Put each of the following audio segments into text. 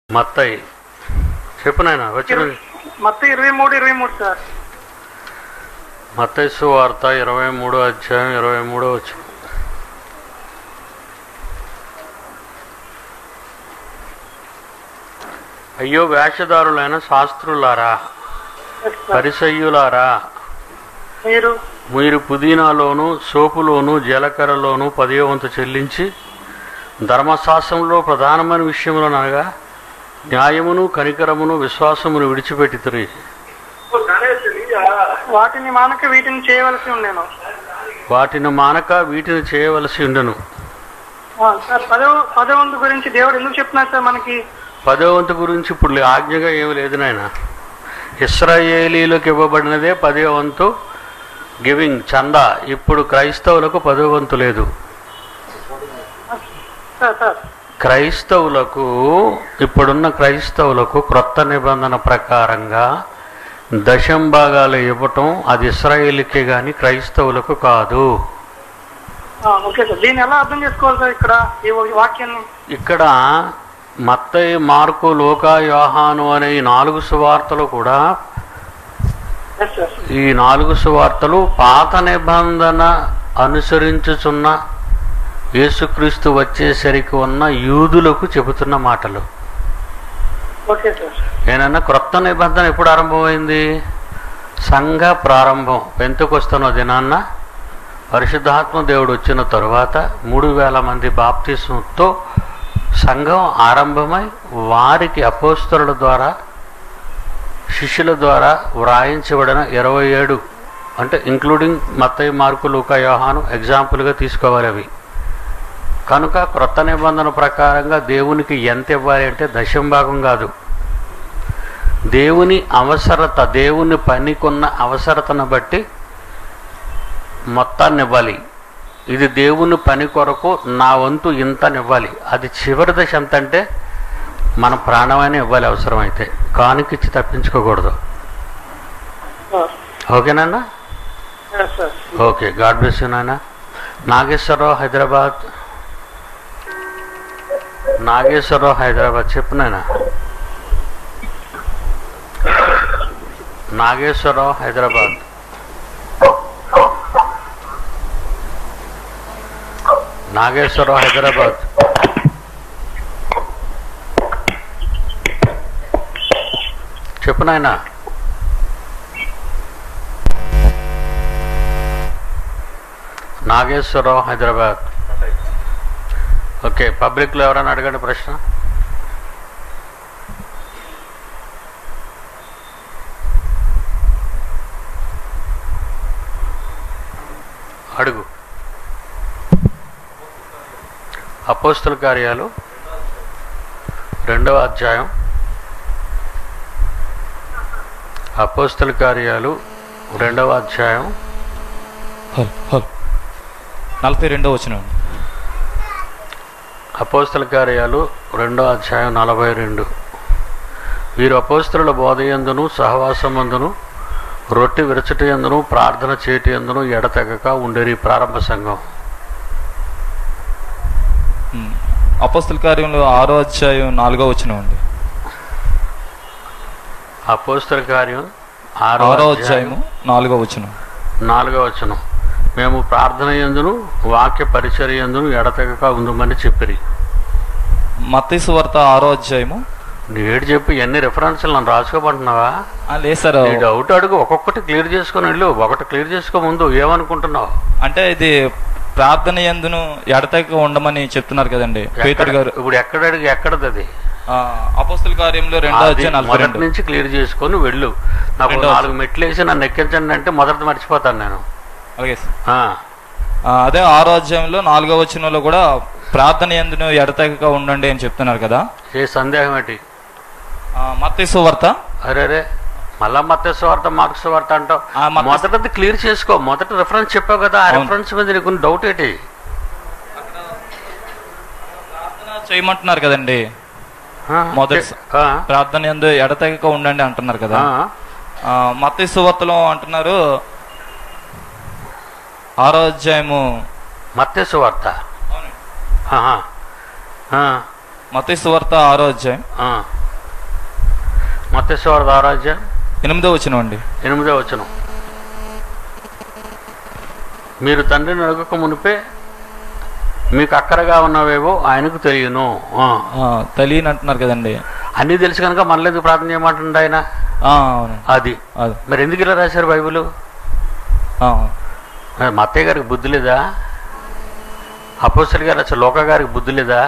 మత్తయి చెప్పు నాయన వచ్చిన మత్తయి 23 సార్. మత్తయి సువార్త 23వ అధ్యాయం 23వ వచనం. అయ్యో వేషధారులైన శాస్త్రులారా, పరిసయ్యులారా, మీరు పుదీనాలోను సోపులోను జీలకర్రలోను 10వ వంతు చెల్లించి ధర్మశాస్త్రంలో ప్రధానమైన విషయములను అనగా న్యాయమును కనికరమును విశ్వాసమును విడిచిపెట్టితిరి. వాటిని మానక వీటిని చేయవలసి ఉండెను. సార్ 10వ వంతు గురించి దేవుడు ఎందుకు చెప్తున్నారు సార్ మనకి? 10వ వంతు గురించి ఇప్పుడు ఆజ్ఞగా ఏమి లేదు నాయన. ఇశ్రాయేలీలకు ఇవ్వబడినదే 10వ వంతు గివింగ్ చందా. ఇప్పుడు క్రైస్తవులకు 10వ వంతు లేదు. క్రైస్తవులకు ఇప్పుడున్న క్రైస్తవులకు క్రొత్త నిబంధన ప్రకారంగా దశంభాగాలు ఇవ్వటం అది ఇశ్రాయేలీకే కానీ క్రైస్తవులకు కాదు. ఇక్కడ మత్తయి మార్కు లూకా యోహాను అనే ఈ 4 సువార్తలు కూడా, ఈ 4 సువార్తలు పాత నిబంధన అనుసరించుచున్న యేసుక్రీస్తు వచ్చేసరికి ఉన్న యూదులకు చెబుతున్న మాటలు. ఏనన్నా క్రొత్త నిబంధన ఎప్పుడు ఆరంభమైంది? సంఘ ప్రారంభం పెంతెకొస్తున్న దినాన్న పరిశుద్ధాత్మ దేవుడు వచ్చిన తరువాత 3000 మంది బాప్తిస్మంతో సంఘం ఆరంభమై వారికి అపోస్తలుల ద్వారా శిష్యుల ద్వారా వ్రాయించబడిన 27 అంటే ఇంక్లూడింగ్ మత్తయి మార్కు లూకా యోహాను ఎగ్జాంపుల్గా తీసుకోవాలి అవి. కనుక క్రొత్త నిబంధన ప్రకారంగా దేవునికి ఎంత ఇవ్వాలి అంటే దశంభాగం కాదు, దేవుని అవసరత, దేవుని పనికున్న అవసరతను బట్టి మొత్తాన్ని ఇవ్వాలి. ఇది దేవుని పని కొరకు నా వంతు ఇంతనివ్వాలి. అది చివరి దశ ఎంత అంటే మన ప్రాణమైన ఇవ్వాలి అవసరమైతే, కానుకిచ్చి తప్పించుకోకూడదు. ఓకేనా? ఓకే, గాడ్ బ్లెస్ యు నాయన. నాగేశ్వరరావు హైదరాబాద్. నాగేశ్వరరావు హైదరాబాద్ చెప్పు నాయన. నాగేశ్వరరావు హైదరాబాద్. నాగేశ్వరరావు హైదరాబాద్. చెప్పు నాయన. నాగేశ్వరరావు హైదరాబాద్. ఓకే, పబ్లిక్లో ఎవరైనా అడగండి ప్రశ్న. అడుగు. అపోస్తల కార్యాలు 2వ అధ్యాయం. అపోస్తల కార్యాలు 2వ అధ్యాయం 42వ వచనం. అపోస్తల కార్యాలు 2వ అధ్యాయం 42. వీరు అపోస్తలుల బోధయందును సహవాసమందును రొట్టె విరచటి యందును ప్రార్థన చేయటి యందును ఎడతెగక ఉండేరి ప్రారంభ సంఘం. అపోస్తల కార్యంలో 6వ అధ్యాయం 4వ వచనం అండి. అపోస్తల కార్యం 6వ అధ్యాయం 4వ వచనం. 4వ వచనం. మేము ప్రార్థన యందును వాక్య పరిచర్య యందును ఎడతెగక ఉందమని చెప్పిరి. మత్తయి సువార్త 6వ అధ్యాయము. ఏడు చెప్పు, ఎన్ని రిఫరెన్స్లు నన్ను రాసుకోమంటున్నావా? లేదు సార్, డౌట్ అడుగు, ఒక్కొక్కటి క్లియర్ చేసుకొని వెళ్ళు. ఒకటి క్లియర్ చేసుకో ముందు. ఏమనుకుంటున్నావు? అంటే ఇది ప్రార్థన యందును ఎడతెగక ఉండమని చెప్తున్నారు కదండి పేతురు గారు. ఇప్పుడు ఎక్కడ అడిగి ఎక్కడది అది? అపోస్తల కార్యంలో 2వ అధ్యాయం 42 నుంచి క్లియర్ చేసుకొని వెళ్ళు. నాకు 4 మెట్లు వేసి నన్ను ఎక్కించండి అంటే మొదటి మర్చిపోతాను నేను. Okay sir. అదే 6వ అధ్యాయంలో 4వ వచనంలో కూడా ప్రార్థన యందును ఎడతెగక ఉండండి అని చెప్తున్నారు కదా. ఏ సందేహం ఏంటి? మత్తయి సువార్త. అరే మళ్ళా మత్తయి సువార్త మార్కు సువార్త అంటావు. మొదటిది క్లియర్ చేసుకో. మొదటి రిఫరెన్స్ చెప్పావు కదా, ఆ రిఫరెన్స్ మీద నీకు డౌట్ ఏంటి? ప్రార్థన చేయమంటున్నారు కదండి. మొదటి ప్రార్థన యందు ఎడతెగక ఉండండి అంటున్నారు కదా. మత్తయి సువార్తలో అంటున్నారు 6వ అధ్యాయము మత్తయి సువార్త. మత్తయి సువార్త 6వ అధ్యాయం మత్తయి సువార్త 6వ అధ్యాయం 8వ వచనం అండి. 8వ వచనం. మీరు తండ్రిని అడగక మునిపే మీకు అక్కరగా ఉన్నవేవో ఆయనకు తెలియను. తెలియని అంటున్నారు కదండి. అన్నీ తెలుసు కనుక మనలో ఎందుకు ప్రార్థన చేయమంటుండ ఆయన? అది మరి ఎందుకు ఇలా రాశారు బైబిల్? మత్తయ్య గారికి బుద్ధి లేదా? అపోస్తలుడు గారు అసలు లోక గారికి బుద్ధి లేదా?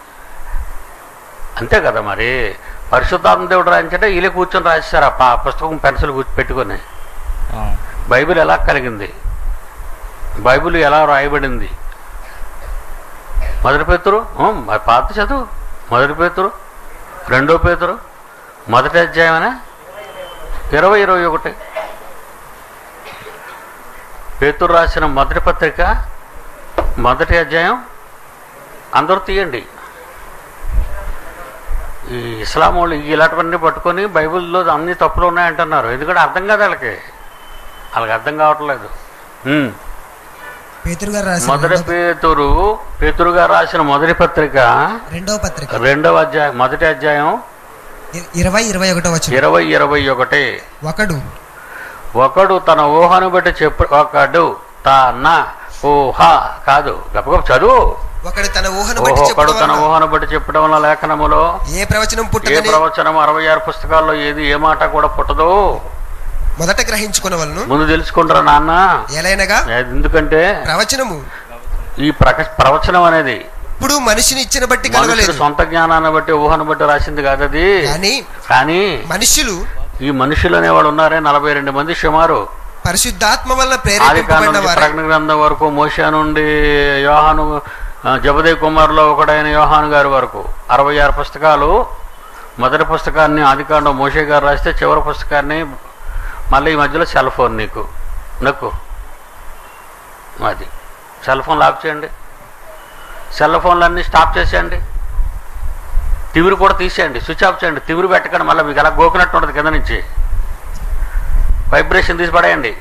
అంతే కదా మరి. పరిశుద్ధాత్మ దేవుడు రాయించంటే వీళ్ళే కూర్చొని రాసేశారు ఆ పుస్తకం పెన్సిల్ పెట్టుకొని. బైబిల్ ఎలా కలిగింది, బైబిల్ ఎలా రాయబడింది? మొదటి పేతురు పాత చదువు, మొదటి పేతురు, 2వ పేతురు, మొదటి అధ్యాయమనే 20-21. పేతురు రాసిన మొదటి పత్రిక 1వ అధ్యాయం. అందరూ తీయండి. ఈ ఇస్లాం వాళ్ళు ఇలాంటివన్నీ పట్టుకొని బైబిల్లో అన్ని తప్పులు ఉన్నాయంటున్నారు. ఎందుకంటే అర్థం కాదు వాళ్ళకి అర్థం కావట్లేదు. మొదటి పేతురు గారు రాసిన మొదటి పత్రిక 2వ అధ్యాయం, మొదటి అధ్యాయం 20-21. ఒకడు తన ఊహను బట్టి ఒకడు తన ఊహ కాదు, గప్పగప్ప చదువు. ఒకడు తన ఊహను బట్టి చెప్పడం వల్ల లేఖనములో ఏ ప్రవచనం 66 పుస్తకాల్లో ఏది ఏ మాట కూడా పుట్టదు. మొదట గ్రహించుకున్నవలను ముందు తెలుసుకుంటారా నాన్న? ఎలాగనగా ఎందుకంటే ప్రవచనము, ఈ ప్రవచనం అనేది ఇప్పుడు మనిషిని ఇచ్చిన బట్టి కలగలేదు, సొంత జ్ఞానాన్ని బట్టి ఊహను బట్టి రాసింది కాదు అది. కానీ మనుషులు, ఈ మనుషులు అనేవాడు ఉన్నారే 42 మంది సుమారు, పరిశుద్ధాత్మ వల్ల ప్రేరేపింపబడిన వారు. ప్రకటన గ్రంథం వరకు, మోషే నుండి యోహాను, జబదయి కుమారులో ఒకడైన యోహాను గారి వరకు 66 పుస్తకాలు. మొదటి పుస్తకాన్ని ఆదికాండం మోషే గారు రాస్తే, చివరి పుస్తకాన్ని మళ్ళీ ఈ మధ్యలో సెల్ ఫోన్ నాకు అది సెల్ ఫోన్లు ఆఫ్ చేయండి, సెల్ ఫోన్లన్నీ స్టాప్ చేసేయండి, తిమిరి కూడా తీసేయండి, స్విచ్ ఆఫ్ చేయండి, తిమిరి పెట్టకండి. మళ్ళీ మీకు అలా గోకినట్టు ఉంటుంది కింద నుంచి, వైబ్రేషన్ తీసి పడేయండి.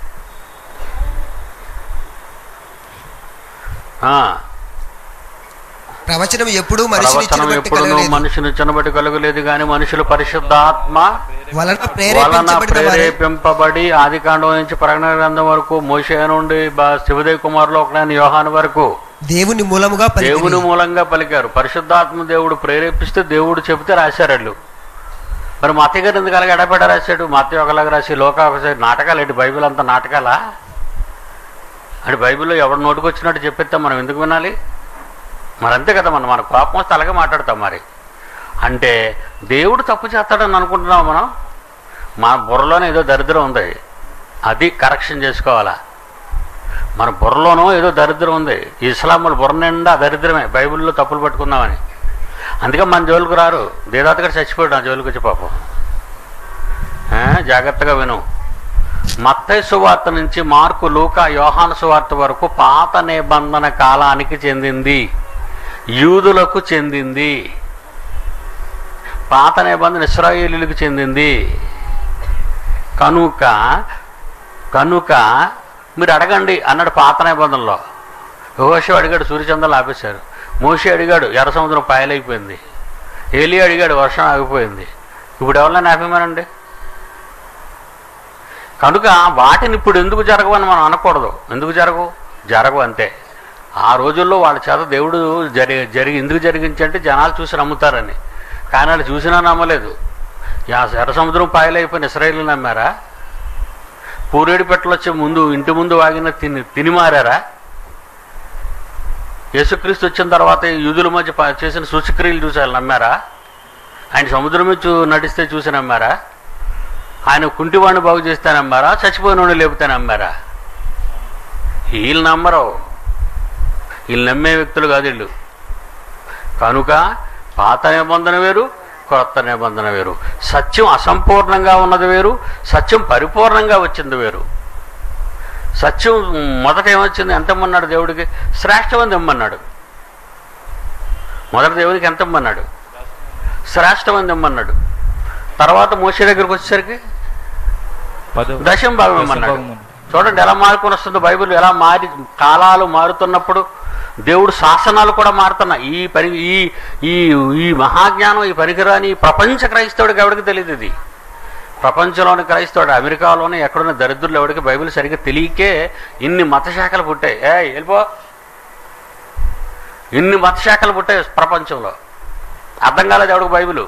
ప్రవచనం ఎప్పుడు మనిషిని చిన్నబట్టి కలుగలేదు కానీ మనుషులు పరిశుద్ధాత్మ వలన ప్రేరేపింపబడి ఆదికాండం నుంచి ప్రకటన గ్రంథం వరకు, మోషే నుండి శివదేవి కుమారులో ఒకడైన యోహాను వరకు దేవుని మూలంగా పలికారు. పరిశుద్ధాత్మ దేవుడు ప్రేరేపిస్తే దేవుడు చెబితే రాశారు వాళ్ళు. మరి మా అత్తయ్య గారు ఎందుకు అలాగే ఎడపెడ రాశాడు? మా అత్తయ్య ఒకలాగా రాసి లోక ఒకసారి నాటకాలు ఏంటి? బైబిల్ అంతా నాటకాలా? అంటే బైబిల్లో ఎవడు నోటుకు వచ్చినట్టు చెప్పిస్తాం మనం ఎందుకు వినాలి? మరి అంతే కదా, మన కోపం వస్తే అలాగే మాట్లాడతాం. మరి అంటే దేవుడు తప్పు చేస్తాడని అనుకుంటున్నాం మనం. మన బుర్రలోనే ఏదో దరిద్రం ఉంది, అది కరెక్షన్ చేసుకోవాలా. మన బుర్రలోనూ ఏదో దరిద్రం ఉంది. ఇస్లాముల బుర్ర నిండా దరిద్రమే, బైబిల్లో తప్పులు పట్టుకుందామని. అందుకే మన జోలికి రారు. దేదాత గారు చచ్చిపోయాడు నా జోలికి వచ్చి పాపం. జాగ్రత్తగా విను. మత్తయి సువార్త నుంచి మార్కు, లూకా, యోహాను సువార్త వరకు పాత నిబంధన కాలానికి చెందింది, యూదులకు చెందింది. పాత నిబంధన ఇశ్రాయేలీయులకు చెందింది. కనుక మీరు అడగండి అన్నాడు పాత నిబంధనలో. యెహోషువ అడిగాడు, సూర్యచంద్రులు ఆపేశారు. మోషే అడిగాడు, ఎర్ర సముద్రం పాయలైపోయింది. ఏలీ అడిగాడు, వర్షం ఆగిపోయింది. ఇప్పుడు ఎవరైనా ఆపేమనండి? కనుక వాటిని ఇప్పుడు ఎందుకు జరగవని మనం అనకూడదు. ఎందుకు జరగవు అంతే. ఆ రోజుల్లో వాళ్ళ చేత దేవుడు ఎందుకు జరిగించంటే జనాలు చూసి నమ్ముతారని. కానీ వాళ్ళు చూసినా నమ్మలేదు. ఎర్ర సముద్రం పాయలైపోయిన ఇశ్రాయేలు నమ్మారా? పూరేడు పెట్టలు వచ్చే ముందు ఇంటి ముందు వాగిన తిని మారారా? యేసుక్రీస్తు వచ్చిన తర్వాత యూదుల మధ్య చేసిన సూచక్రియలు చూసి వాళ్ళు నమ్మారా? ఆయన సముద్రం మీద నడిస్తే చూసి నమ్మారా? ఆయన కుంటివాడిని బాగు చేస్తే నమ్మారా? చచ్చిపోయిన వాడిని లేపితే నమ్మారా? వీళ్ళు నమ్మరు. వీళ్ళు నమ్మే వ్యక్తులు కాదు వీళ్ళు. కనుక పాత నిబంధన వేరు, కొత్త నిబంధన వేరు. సత్యం అసంపూర్ణంగా ఉన్నది వేరు, సత్యం పరిపూర్ణంగా వచ్చింది వేరు. సత్యం మొదట ఏమొచ్చింది? ఎంత ఇమ్మన్నాడు దేవుడికి? శ్రేష్టమని ఇమ్మన్నాడు. మొదట దేవుడికి ఎంత ఇమ్మన్నాడు? శ్రేష్టమని ఇమ్మన్నాడు. తర్వాత మోషే దగ్గరికి వచ్చేసరికి 10వ భాగం ఇమ్మన్నాడు. చూడండి ఎలా మార్పుని వస్తుందో బైబిల్. ఎలా కాలాలు మారుతున్నప్పుడు దేవుడు శాసనాలు కూడా మారుతున్నాయి. ఈ మహాజ్ఞానం, ఈ పనికిరాని ప్రపంచ క్రైస్తవుడికి ఎవరికి తెలియదు. ఇది ప్రపంచంలోని క్రైస్తవుడు, అమెరికాలోని ఎక్కడున్న దరిద్రులు ఎవరికి బైబిల్ సరిగ్గా తెలియకే ఇన్ని మతశాఖలు పుట్టాయి. వెళ్ళిపో, ఇన్ని మతశాఖలు పుట్టాయి ప్రపంచంలో. అర్థం కాలేదు ఎవడికి బైబిలు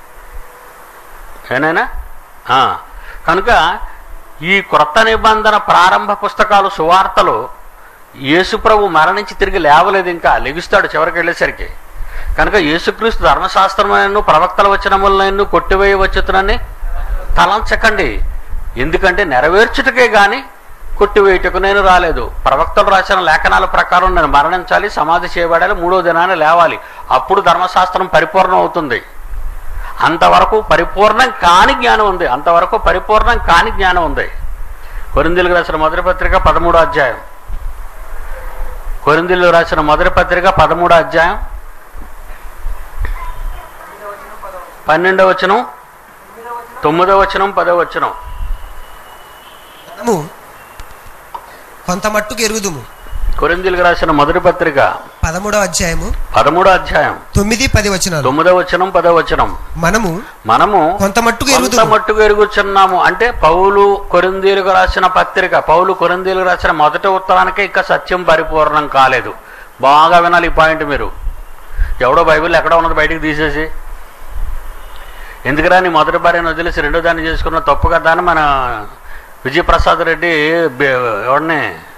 ఏనైనా. కనుక ఈ క్రొత్త నిబంధన ప్రారంభ పుస్తకాలు, సువార్తలు, యేసుప్రభు మరణించి తిరిగి లేవలేదు, ఇంకా లెగుస్తాడు చివరికి వెళ్ళేసరికి. కనుక యేసుక్రీస్తు ధర్మశాస్త్రమైన ప్రవక్తల వచనములను కొట్టివేయవచ్చునని తలంచకండి. ఎందుకంటే నెరవేర్చుటకే గాని కొట్టివేయుటకు నేను రాలేదు. ప్రవక్తలు రాసిన లేఖనాల ప్రకారం నేను మరణించాలి, సమాధి చేయబడాలి, 3వ దినాన్ని లేవాలి. అప్పుడు ధర్మశాస్త్రం పరిపూర్ణం అవుతుంది. అంతవరకు పరిపూర్ణం కాని జ్ఞానం ఉంది. అంతవరకు పరిపూర్ణం కాని జ్ఞానం ఉంది. కొరింథీయులకు రాసిన మొదటి పత్రిక 13వ అధ్యాయం. కొరింథీయులకు రాసిన మొదటి పత్రిక 13వ అధ్యాయం 12వ వచనం, 9వ వచనం, 10వ వచనం. కొంత మట్టుకు ఎరుగుదుము. కొరింథీయులకు రాసిన మొదటి పత్రిక 13వ అధ్యాయము 13వ అధ్యాయం 9-10 వచనాలు. 9వ వచనం, 10వ వచనం. మనము కొంత మట్టుకు ఎరుగుచున్నాము. అంటే పౌలు కొరింథీయులకు రాసిన పత్రిక, పౌలు కొరింథీయులకు రాసిన మొదటి ఉత్తరానికే ఇంకా సత్యం పరిపూర్ణం కాలేదు. బాగా వినాలి ఈ పాయింట్ మీరు. ఎవడో బైబిల్ ఎక్కడ ఉన్నది బయటికి తీసేసి, ఎందుకురా నీ మొదటి భార్యను వదిలేసి రెండో దాన్ని చేసుకున్న తప్పు కదా అని మన విజయప్రసాద్ రెడ్డి ఎవడిని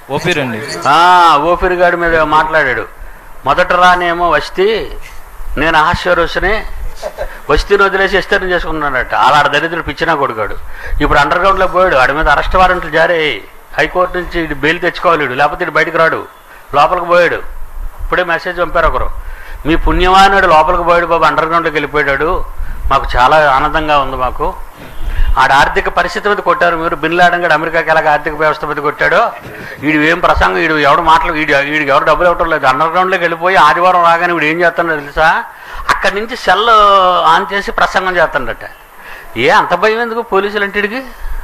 ఓఫీర్ గాడి మీద మాట్లాడాడు. మొదట రానేమో వస్తీ, నేను ఆశ్చర్యని వస్తీని వదిలేసి ఎస్తేని చేసుకున్నాడట. అలా దరిద్రుడు పిచ్చినా కొడుకాడు. ఇప్పుడు అండర్ గ్రౌండ్లో పోయాడు. వాడి మీద అరెస్ట్ వారెంట్లు జారీ అయ్యి హైకోర్టు నుంచి బెయిల్ తెచ్చుకోవాలి, లేకపోతే ఇటు బయటకు రాడు. లోపలికి పోయాడు. ఇప్పుడే మెసేజ్ పంపారు ఒకరు, మీ పుణ్యమానుడు లోపలికి పోయాడు బాబు, అండర్ గ్రౌండ్లోకి వెళ్ళిపోయాడు, మాకు చాలా ఆనందంగా ఉంది. మాకు ఆడ ఆర్థిక పరిస్థితి మీద కొట్టారు మీరు. బిన్ లాడెన్ గడు అమెరికాకి ఎలాగ ఆర్థిక వ్యవస్థ మీద కొట్టాడో, వీడు ఏం ప్రసంగం, వీడు ఎవడు మాటలు, వీడికి ఎవరు డబ్బులు ఇవ్వటం లేదు. అండర్ గ్రౌండ్లోకి వెళ్ళిపోయి ఆదివారం రాగానే వీడు ఏం చేస్తాడో తెలుసా, అక్కడి నుంచి సెల్ ఆన్ చేసి ప్రసంగం చేస్తాడట. అంత భయం ఎందుకు పోలీసులు ఇంటికి?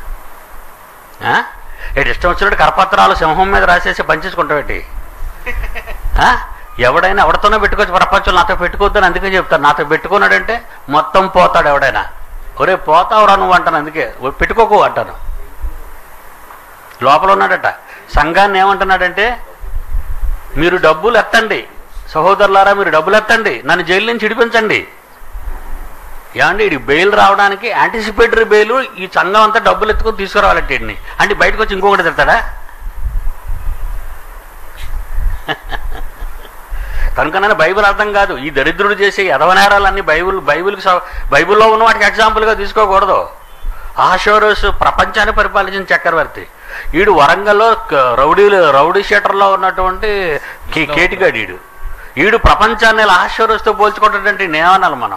ఇష్టం వచ్చినట్టు కరపత్రాలు సింహం మీద రాసేసి పంచేసుకుంటావేటి? ఎవడైనా ఎవరితోనో పెట్టుకోవచ్చు ప్రపంచంలో, నాతో పెట్టుకోవద్దని అందుకే చెప్తాను. నాతో పెట్టుకున్నాడంటే మొత్తం పోతాడు. ఎవడైనా ఒరే పోతావురా నువ్వు అంటాను, అందుకే పెట్టుకోకు అంటాను. లోపల ఉన్నాడట. సంఘాన్ని ఏమంటున్నాడంటే, మీరు డబ్బులు ఎత్తండి సహోదరులారా, మీరు డబ్బులు ఎత్తండి, నన్ను జైలు నుంచి విడిపించండి. ఏమండి ఇది బెయిల్ రావడానికి యాంటిసిపేటరీ బెయిల్, ఈ సంఘం అంతా డబ్బులు ఎత్తుకొని తీసుకురావాలంటే వీడిని అంటే బయటకు వచ్చి ఇంకొకటి తిడతాడా? కనుకనైనా బైబిల్ అర్థం కాదు. ఈ దరిద్రుడు చేసే యదవనేరాలన్నీ బైబిల్లో ఉన్న వాటికి ఎగ్జాంపుల్గా తీసుకోకూడదు. అహష్వేరోషు ప్రపంచాన్ని పరిపాలించిన చక్రవర్తి. వీడు వరంగల్లో రౌడీ షీటర్లో ఉన్నటువంటి కేటిగాడు. వీడు ప్రపంచాన్ని అహష్వేరోషుతో పోల్చుకుంటాడంటే నేమనాలి మనం?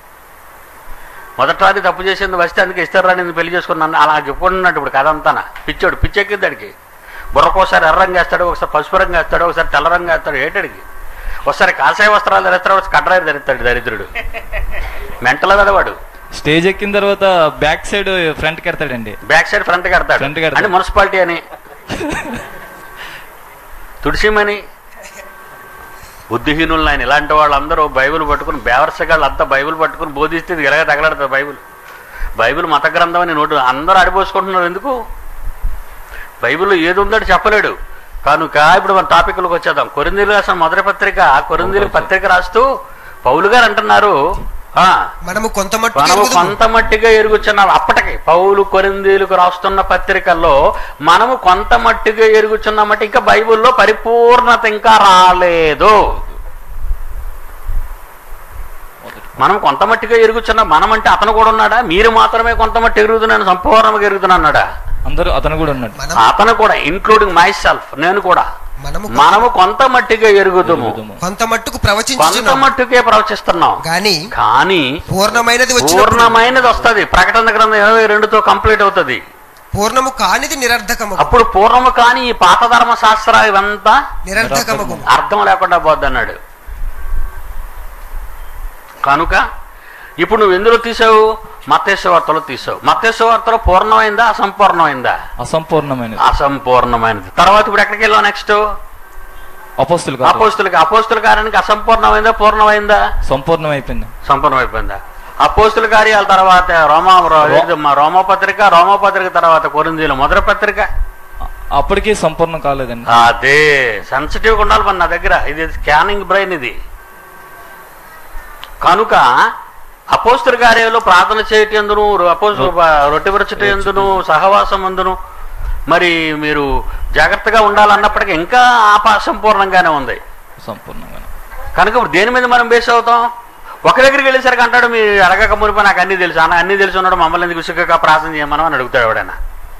మొదటి తప్పు చేసింది వస్తే అందుకే ఇస్తారు రాని పెళ్లి చేసుకున్నాను అలా చెప్పుకుంటున్నట్టు. ఇప్పుడు కథ అంతా పిచ్చోడు, పిచ్చెక్కింది అడిగి. బుర్రకోసారి ఎర్ర రంగు వేస్తాడు, ఒకసారి పసుపు రంగు వేస్తాడు, ఒకసారి తెల్ల రంగు వేస్తాడు. ఏటడికి ఒకసారి కాషాయ వస్త్రాలు ధరిస్తాడు, ఒకసారి కడ్రాయి ధరిస్తాడు. దరిద్రుడు మెంటల్ కదా వాడు. స్టేజ్ ఎక్కిన తర్వాత బ్యాక్ సైడ్ ఫ్రంట్ కడతాడండి. బ్యాక్ సైడ్ ఫ్రంట్ కడతాడు అని మున్సిపాలిటీ అని తుడిసిమని బుద్ధిహీనులు ఆయన. ఇలాంటి వాళ్ళందరూ బైబిల్ పట్టుకుని బేవర్సగాళ్ళు అంతా బైబిల్ పట్టుకుని బోధిస్తే ఇలాగ తగలడుతుంది బైబిల్ మత గ్రంథం అని నోటు అందరూ అడిపోసుకుంటున్నారు. ఎందుకు? బైబిల్లో ఏది ఉందో చెప్పలేడు. కనుక ఇప్పుడు మన టాపిక్లోకి వచ్చేద్దాం. కొరింథీయులకు రాసిన మొదటి పత్రిక, కొరింథీయులకు పత్రిక రాస్తూ పౌలు గారు అంటున్నారు, మనము కొంత మట్టిగా ఎరుగుచున్నాం. అప్పటికి పౌలు కొరింథీయులకు రాస్తున్న పత్రికల్లో మనము కొంత మట్టిగా ఎరుగుచున్నామంటే ఇంకా బైబిల్లో పరిపూర్ణత ఇంకా రాలేదు. మనం కొంత మట్టిగా ఎరుగుచున్నాం. మనం అంటే అతను కూడా ఉన్నాడా? మీరు మాత్రమే కొంత మట్టి ఎరుగుతున్నాను, సంపూర్ణంగా ఎరుగుతున్నా అన్నాడా? అందరూ అతను కూడా ఉన్నాడు. అతను కూడా, ఇంక్లూడింగ్ మై సెల్ఫ్, నేను కూడా. మనము కొంత మట్టిగా ఎరుగుతాము, కొంత మట్టుకే ప్రవచిస్తున్నాం. కానీ పూర్ణమైనది వస్తుంది. ప్రకటన గ్రంథం 22తో కంప్లీట్ అవుతుంది. పూర్ణము కానిది నిరర్ధకము. అప్పుడు పూర్ణము కాని ఈ పాత ధర్మ శాస్త్రాలు ఇవంతా నిరర్ధకము, అర్థం లేకుండా పోద్ది అన్నాడు. కనుక ఇప్పుడు నువ్వు ఎందులో తీసావు? మత్తయి సువార్తలో తీసావు. మత్తయి సువార్తలో పూర్ణమైందా అసంపూర్ణమైందా? అసంపూర్ణమైనది. అసంపూర్ణమైనది. తర్వాత ఇప్పుడు ఎక్కడికి వెళ్ళావు? నెక్స్ట్ అపోస్తుల కార్యానికి అసంపూర్ణమైందా, పూర్ణమైందా? సంపూర్ణమైపోయింది. అపోస్తుల కార్యాల తర్వాత రోమపత్రిక తర్వాత కొరింథీయుల మొదటి పత్రిక, అప్పటికీ సంపూర్ణం కాలేదండి. అదే సెన్సిటివ్గా ఉండాలి మన నా దగ్గర. ఇది స్కానింగ్ బ్రెయిన్ ఇది. కనుక అపోస్తుల కార్యాలు ప్రార్థన చేయటందును, రొట్టె విరచటం ఎందును, సహవాసం అందును మరి మీరు జాగ్రత్తగా ఉండాలన్నప్పటికీ ఇంకా సంపూర్ణంగానే ఉంది. కనుక ఇప్పుడు దేని మీద మనం బేస్ అవుతాం? ఒక దగ్గరికి వెళ్ళేసరికి అంటాడు, మీరు అడగక మునిపి నాకు అన్నీ తెలుసు, అన్నీ తెలిసి ఉన్నాడు, మమ్మల్ని ఎందుకు విసుగగా ప్రార్థన చేయమని అని అడుగుతాడు ఎవడైనా.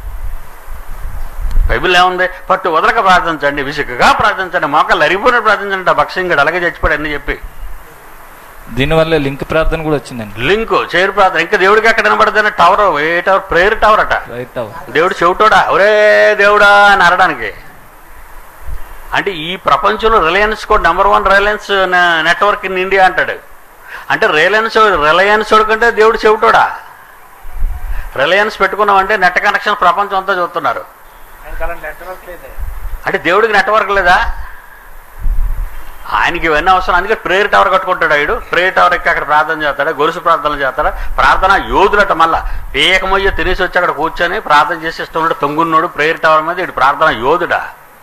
బైబిల్ ఏముంది? పట్టు వదలక ప్రార్థించండి, విసుగగా ప్రార్థించండి, మోకాళ్ళు అరిగిపోయిన ప్రార్థించండి. భక్సింగడు అలాగే చచ్చిపోయాడు అన్ని చెప్పి. దీనివల్ల లింక్ ప్రార్థన కూడా వచ్చిందండి. లింక్ చైర్ ప్రార్థన. ఇంకా దేవుడికి ఎక్కడ వినబడుతుంది? టవర్, ఏ టవర్? ప్రేయర్ టవర్ అట. దేవుడు చెవిటోడా, ఒరే దేవుడా అని అనడానికి. అంటే ఈ ప్రపంచంలో రిలయన్స్ కూడా #1 రిలయన్స్ నెట్వర్క్ ఇన్ ఇండియా అంటాడు. అంటే రిలయన్స్ కంటే దేవుడు చెవిటోడా? రిలయన్స్ పెట్టుకున్నామంటే నెట్ కనెక్షన్ ప్రపంచం అంతా చూస్తున్నారు. అంటే దేవుడికి నెట్వర్క్ లేదా? ఆయనకి ఇవన్నీ అవసరం. అందుకే ప్రేయర్ టవర్ కట్టుకుంటాడు. ఆయన ప్రేయర్ టవర్ ఎక్కి అక్కడ ప్రార్థన చేస్తాడా, గొలుసు ప్రార్థనలు చేస్తాడా. ప్రార్థన యోధులట. మళ్ళా ఏకమయ్యో తినేసి వచ్చి అక్కడ కూర్చొని ప్రార్థన చేసి ఇస్తున్నాడు తొంగున్నాడు ప్రేయర్ టవర్ మీద. ఇటు ప్రార్థన యోధుడా?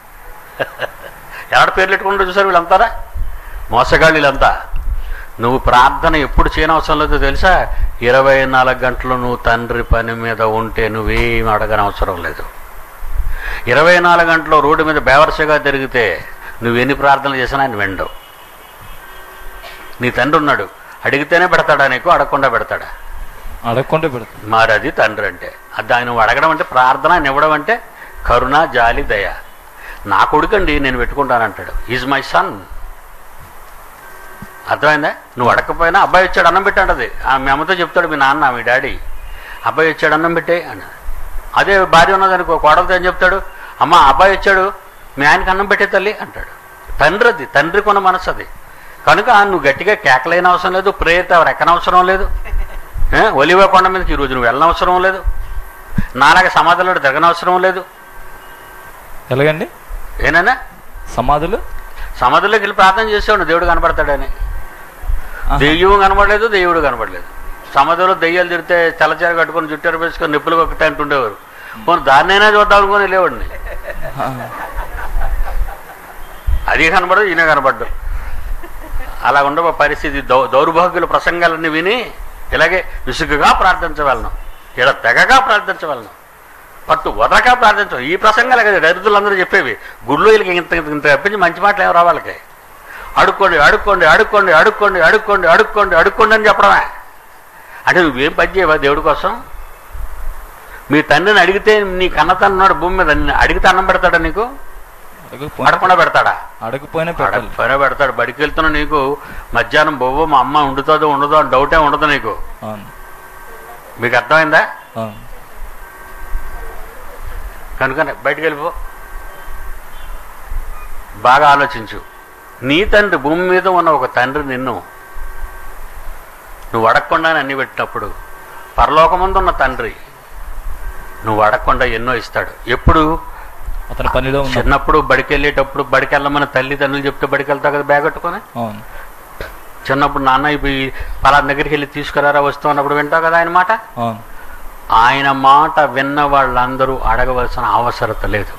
ఎవడ పేర్లు పెట్టుకుంటారు చూసారు వీళ్ళంతారా? మోసగాళ్ళు వీళ్ళంతా. నువ్వు ప్రార్థన ఎప్పుడు చేయనవసరం లేదో తెలుసా? 24 గంటలు నువ్వు తండ్రి పని మీద ఉంటే నువ్వేం అడగనవసరం లేదు. 24 గంటలు రోడ్డు మీద బేవర్సగా తిరిగితే నువ్వెన్ని ప్రార్థనలు చేసినా ఆయన వినడు. నీ తండ్రి ఉన్నాడు, అడిగితేనే పెడతాడా నీకు? అడగకుండా పెడతాడా? మరి అది తండ్రి అంటే. అది ఆయన అడగడం అంటే ప్రార్థన, ఆయన ఇవ్వడం అంటే కరుణ, జాలి, దయ. నా కొడుకండి నేను పెట్టుకుంటానంటాడు. Is my son. అర్థమైందా? నువ్వు అడగకపోయినా అబ్బాయి వచ్చాడు అన్నం పెట్టండి. మీ అమ్మతో చెప్తాడు మీ నాన్న, మీ డాడీ, అబ్బాయి వచ్చాడు అన్నం పెట్టే అని. అదే భార్య ఉన్నదనుకో, కోడలతో ఏం చెప్తాడు? అమ్మ అబ్బాయి వచ్చాడు మీ ఆయనకి అన్నం పెట్టే తల్లి అంటాడు. తండ్రి అది, తండ్రికి ఉన్న మనసు అది. కనుక నువ్వు గట్టిగా కేకలైన అవసరం లేదు, ప్రేయర్ టవర్ ఎక్కనవసరం లేదు, ఒలివ కొండ మీదకి ఈరోజు నువ్వు వెళ్ళనవసరం లేదు, నాలాగా సమాధులు తిరగనవసరం లేదు. ఎలాగండి? ఏనైనా సమాధుల్లోకి వెళ్ళి ప్రార్థన చేసేవాడు దేవుడు కనబడతాడని. దెయ్యం కనబడలేదు, దేవుడు కనబడలేదు. సమాధిలో దెయ్యాలు తిడితే తెల్లచీర కట్టుకొని జుట్టారు వేసుకొని నిప్పులు ఒకటే అంటుండేవారు. పోనీ దాన్నైనా చూద్దాం అనుకుని వెళ్ళేవాడిని. అది కనబడదు, ఈయన కనబడ్డు. అలా ఉండవు పరిస్థితి. దౌర్భాగ్యుల ప్రసంగాలన్నీ విని ఇలాగే విసుగుగా ప్రార్థించవలను, ఇలా తెగగా ప్రార్థించవలను, పట్టు వదలక ప్రార్థించవు. ఈ ప్రసంగాలు కదా దరిద్రులందరూ చెప్పేవి. గుళ్ళు వీళ్ళకి ఇంత ఇంత తప్పించి మంచి మాటలు ఏమో రావాళ్ళకి. అడుక్కోండి అడుక్కోండి అడుక్కోండి అడుక్కోండి అడుక్కోండి అడుక్కోండి అడుక్కోండి అని చెప్పడమే. అంటే నువ్వేం పని చేయవా దేవుడి కోసం? మీ తండ్రిని అడిగితే నీ కన్న తండ్రి ఉన్నాడు భూమి మీద, అడిగితే అన్నం పెడతాడా నీకు? అడగకుండా పెడతాడా? అడగపోయినా పెడతాడు. బడికి వెళ్తున్నా నీకు మధ్యాహ్నం బొవ్వ మా అమ్మ వండుతుందో ఉండదో అని డౌటే ఉండదు నీకు. మీకు అర్థమైందా? కనుకనే బయటికి వెళ్ళిపో. బాగా ఆలోచించు. నీ తండ్రి, భూమి మీద ఉన్న ఒక తండ్రి నిన్ను నువ్వు అడగకుండానే అన్ని పెట్టినప్పుడు, పరలోకముందు ఉన్న తండ్రి నువ్వు అడగకుండా ఎన్నో ఇస్తాడు. ఎప్పుడు? అతని పనిలో చిన్నప్పుడు బడికి వెళ్ళేటప్పుడు, బడికి వెళ్ళమని తల్లిదండ్రులు చెప్తే బడికి వెళ్తావు కదా బ్యాగ్ కట్టుకొని. చిన్నప్పుడు నాన్న ఇవి పలానా దగ్గరికి వెళ్ళి తీసుకురారా వస్తూ ఉన్నప్పుడు వింటావు కదా ఆయన మాట. ఆయన మాట విన్న వాళ్ళందరూ అడగవలసిన అవసరత లేదు.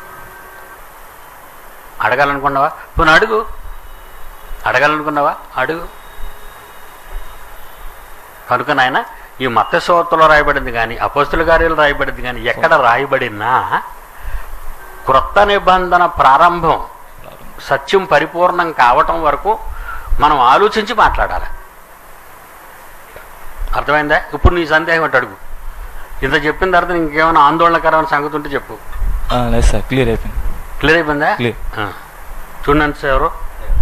అడగాలనుకున్నావా? పోనీ అడుగు. అడగాలనుకున్నావా? అడుగు. కనుక నాయన ఈ మత్తయి సువార్తలో రాయబడింది కానీ, అపోస్తుల కార్యాలు రాయబడింది కానీ, ఎక్కడ రాయబడినా క్రొత్త నిబంధన ప్రారంభం, సత్యం పరిపూర్ణం కావటం వరకు మనం ఆలోచించి మాట్లాడాలి. అర్థమైందా? ఇప్పుడు నీ సందేహం అంటే అడుగు. ఇంత చెప్పిన తర్వాత ఇంకేమైనా ఆందోళనకరమైన సంగతి ఉంటే చెప్పు. లేదు సార్, క్లియర్ అయిపోయింది. క్లియర్ అయిపోయిందా? చూడండి సార్, ఎవరు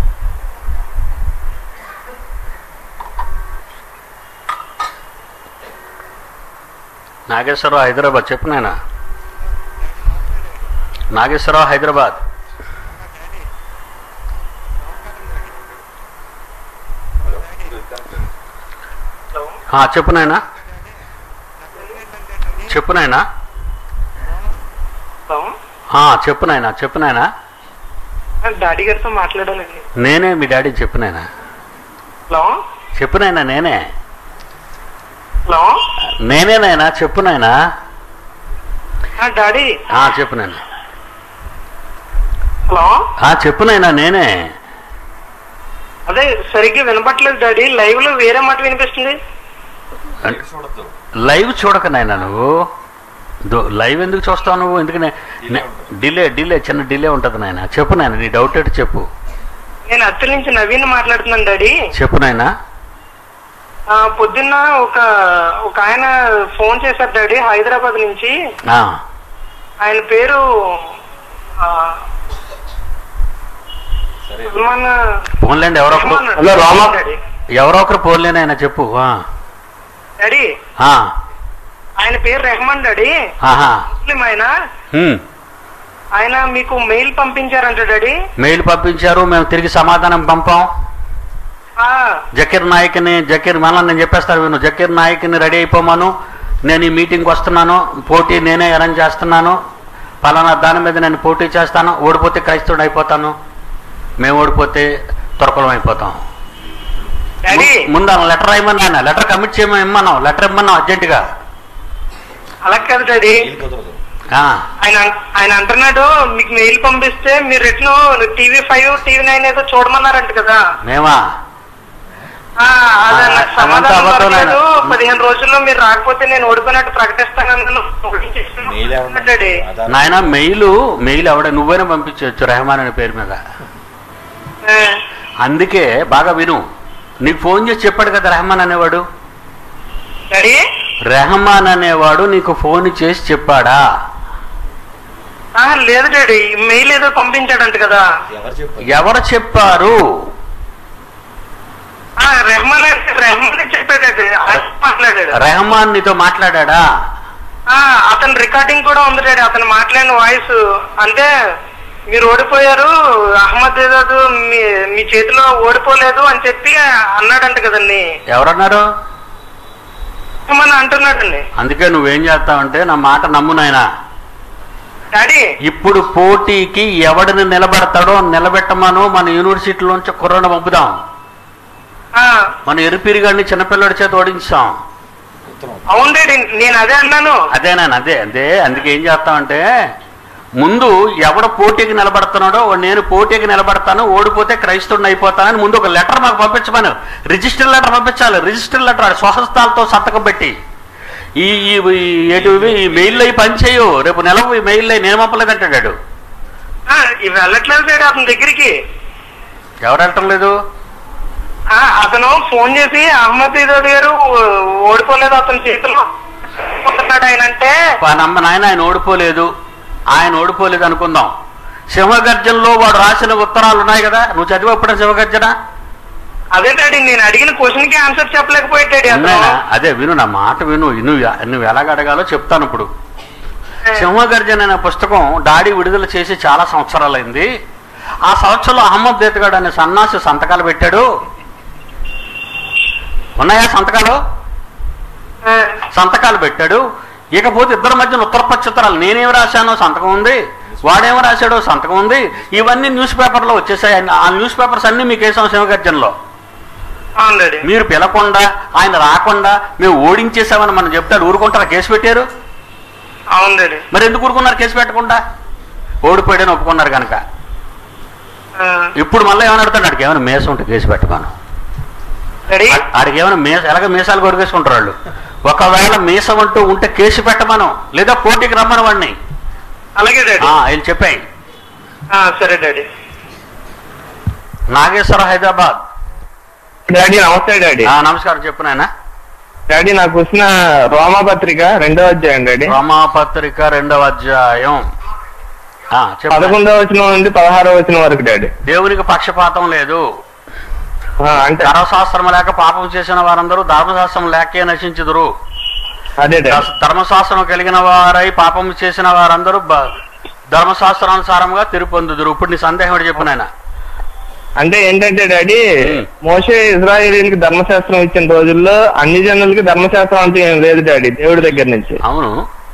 నాగేశ్వరరావు హైదరాబాద్. చెప్పు నాయన. నాగేశ్వరరావు హైదరాబాద్. చెప్పు నాయన. చెప్పు నాయన. చెప్పు నాయన. చెప్పు నాయన. డాడీ గారితో మాట్లాడాలండి. నేనే మీ డాడీ చెప్పునైనా. హలో చెప్పునైనా నేనే. హలో నేనేనైనా చెప్పునైనా. డాడీ చెప్పునైనా. హలో చెప్పునైనా నేనే. అదే సరిగ్గా వినపట్లేదు డాడీ. లైవ్ లో వేరే మాట వినిపిస్తుంది. లైవ్ చూడకనైనా నువ్వు. లైవ్ ఎందుకు చూస్తావు నువ్వు? ఎందుకనే డిలే చిన్న డిలే ఉంటుంది నాయన. చెప్పు నాయన, నీ డౌట్ ఏంటి చెప్పు. నేను అత్తడి నుంచి నవీన్ మాట్లాడుతున్నాను డాడీ. చెప్పు నాయన. పొద్దున్న ఒక ఆయన ఫోన్ చేశారు డాడీ హైదరాబాద్ నుంచి. ఆయన పేరు ఫోన్లేండి. ఎవరో ఒకరు ఫోన్లేని ఆయన చెప్పు డాడీ. ఆయన పేరు రెహమాన్ డాడీ. ముస్లిం ఆయన. ఆయన మీకు మెయిల్ పంపించారంట డాడీ. మెయిల్ పంపించారు, మేము తిరిగి సమాధానం పంపాం. జకీర్ మళ్ళీ నేను చెప్పేస్తాను విను. జకీర్ నాయక్ని రెడీ అయిపోమాను, నేను ఈ మీటింగ్కి వస్తున్నాను, పోటీ నేనే అరేంజ్ చేస్తున్నాను, పలానా దాని మీద నేను పోటీ చేస్తాను, ఓడిపోతే క్రైస్తవుడు అయిపోతాను, మేము ఓడిపోతే తురకలం అయిపోతాం. ముందు లెటర్ రాయమని ఆయన లెటర్ కమిట్ చేయమని ఇమ్మన్నాం. లెటర్ ఇమ్మన్నాం అర్జెంటుగా. అలా కాదు డాడీ. ఆయన అంటున్నాడు మీకు మెయిల్ పంపిస్తే మీరు రిటర్న్ TV5 TV9 ఏదో చూడమన్నారంట కదా. మేమా? సమాధానం 15 రోజుల్లో మీరు రాకపోతే నేను ఓడిపోయినట్టు ప్రకటిస్తాను. నాయన మెయిల్ ఎవడ నువ్వైనా పంపించవచ్చు రెహమాన్ అనే పేరు మీద. అందుకే బాగా విను. నీకు ఫోన్ చేసి చెప్పాడు కదా రెహమాన్ అనేవాడు. రెహమాన్ అనేవాడు నీకు ఫోన్ చేసి చెప్పాడా? లేదు డాడీ, మెయిల్ ఏదో పంపించాడంట కదా. ఎవరు చెప్పారు? రెహమాన్ నీతో మాట్లాడా? అతని రికార్డింగ్ కూడా ఉంది డాడీ. అతను మాట్లాడిన వాయిస్ అంటే మీరు ఓడిపోయారు, అహ్మద్ ఏదాదు మీ చేతిలో ఓడిపోలేదు అని చెప్పి అన్నాడంట కదండి. ఎవరన్నారు? అంటున్నాడండి. అందుకే నువ్వేం చేస్తావంటే నా మాట నమ్ము నాయనా. ఇప్పుడు పోటీకి ఎవడిని నిలబెడతాడో నిలబెట్టమను మన యూనివర్సిటీలోంచి కుర్రను పంపుదాం. మన ఎరుపిరిగాడిని చిన్నపిల్లడి చేత ఓడించాం. అవును డాడీ, నేను అదే అన్నాను. అదే అందుకే ఏం చేస్తామంటే ముందు ఎవడ పోటీకి నిలబడుతున్నాడో నేను పోటీకి నిలబడతాను, ఓడిపోతే క్రైస్తవుడిని అయిపోతానని ముందు ఒక లెటర్ మాకు పంపించమను. రిజిస్టర్ లెటర్ పంపించాలి. రిజిస్టర్ లెటర్ స్వహస్తాలతో సంతకం పెట్టి ఈ మెయిల్లో పనిచేయు, రేపు నెల మెయిల్లో నేను పంపలేదంటాడు. వెళ్ళట్లేదు సార్ అతని దగ్గరికి. ఎవరు వెళ్ళటం లేదు? అతను ఫోన్ చేసి అహ్మద్ ఇదాద్ గారు ఓడిపోలేదు అతని చేతిలో ఆయన అంటే నాయన ఆయన ఓడిపోలేదు అనుకుందాం. సింహగర్జనలో వాడు రాసిన ఉత్తరాలు ఉన్నాయి కదా, నువ్వు చదివప్పుడు సింహగర్జన. అదే డాడీ, నేను అడిగిన క్వశ్చన్ కి ఆన్సర్ చెప్పలేకపోయాడు. అదే విను, నా మాట విను. నువ్వు ఎలాగ అడగాలో చెప్తాను ఇప్పుడు. సింహగర్జన అనే పుస్తకం డాడీ విడుదల చేసి చాలా సంవత్సరాలైంది. ఆ సంవత్సరంలో అహ్మద్ దేత్గాడ్ అనే సన్నాసి సంతకాలు పెట్టాడు. ఉన్నాయా సంతకాలు పెట్టాడు. ఇకపోతే ఇద్దరి మధ్యన ఉత్తరపక్షుత్తరాలు, నేనేమి రాశానో సంతకం ఉంది, వాడేమో రాశాడో సంతకం ఉంది. ఇవన్నీ న్యూస్ పేపర్లో వచ్చేసాయి. ఆ న్యూస్ పేపర్స్ అన్ని మీకు వేసాం సింహగర్జనలో. మీరు పిలకుండా ఆయన రాకుండా మేము ఓడించేసామని మనం చెప్తాడు. ఊరుకుంటారా? కేసు పెట్టారు. మరి ఎందుకు ఊరుకున్నారు కేసు పెట్టకుండా? ఓడిపోయాడని ఒప్పుకున్నారు కనుక. ఇప్పుడు మళ్ళీ ఏమైనా అడుగుతాడు, ఆడికి ఏమైనా మేసం ఉంటే కేసు పెట్టమను. ఆడికి ఏమైనా ఎలాగ మీసాలు కొరికేసుకుంటారు వాళ్ళు. ఒకవేళ మీసం అంటూ ఉంటే కేసు పెట్టమను, లేదా పోటీకి రమ్మను వాడిని. అలాగే ఆయన చెప్పాయి. సరే డాడీ. నాగేశ్వర, హైదరాబాద్. డాడీ నమస్తే డాడీ. నమస్కారం. చెప్పు నాయన. డాడీ నాకు వచ్చిన రోమాపత్రిక 2వ అధ్యాయం డాడీ. రోమాపత్రిక 2వ అధ్యాయం 11వ వచనం నుండి 16వ వచనం వరకు డాడీ. దేవునికి పక్షపాతం లేదు. అంటే ధర్మశాస్త్రం లేక పాపం చేసిన వారందరూ ధర్మశాస్త్రం లేకే నశించుదురు. అదే ధర్మశాస్త్రం కలిగిన వారై పాపం చేసిన వారందరూ ధర్మశాస్త్రానుసారంగా తీర్పు పొందుదురు. ఇప్పుడు నీ సందేహం ఏంటి చెప్పు నాయన. అంటే ఏంటంటే డాడీ, మోషే ఇజ్రాయేలీలకు ధర్మశాస్త్రం ఇచ్చిన రోజుల్లో అన్ని జనులకి ధర్మశాస్త్రం అంటే ఏం లేదు డాడీ దేవుడి దగ్గర నుంచి. అవును,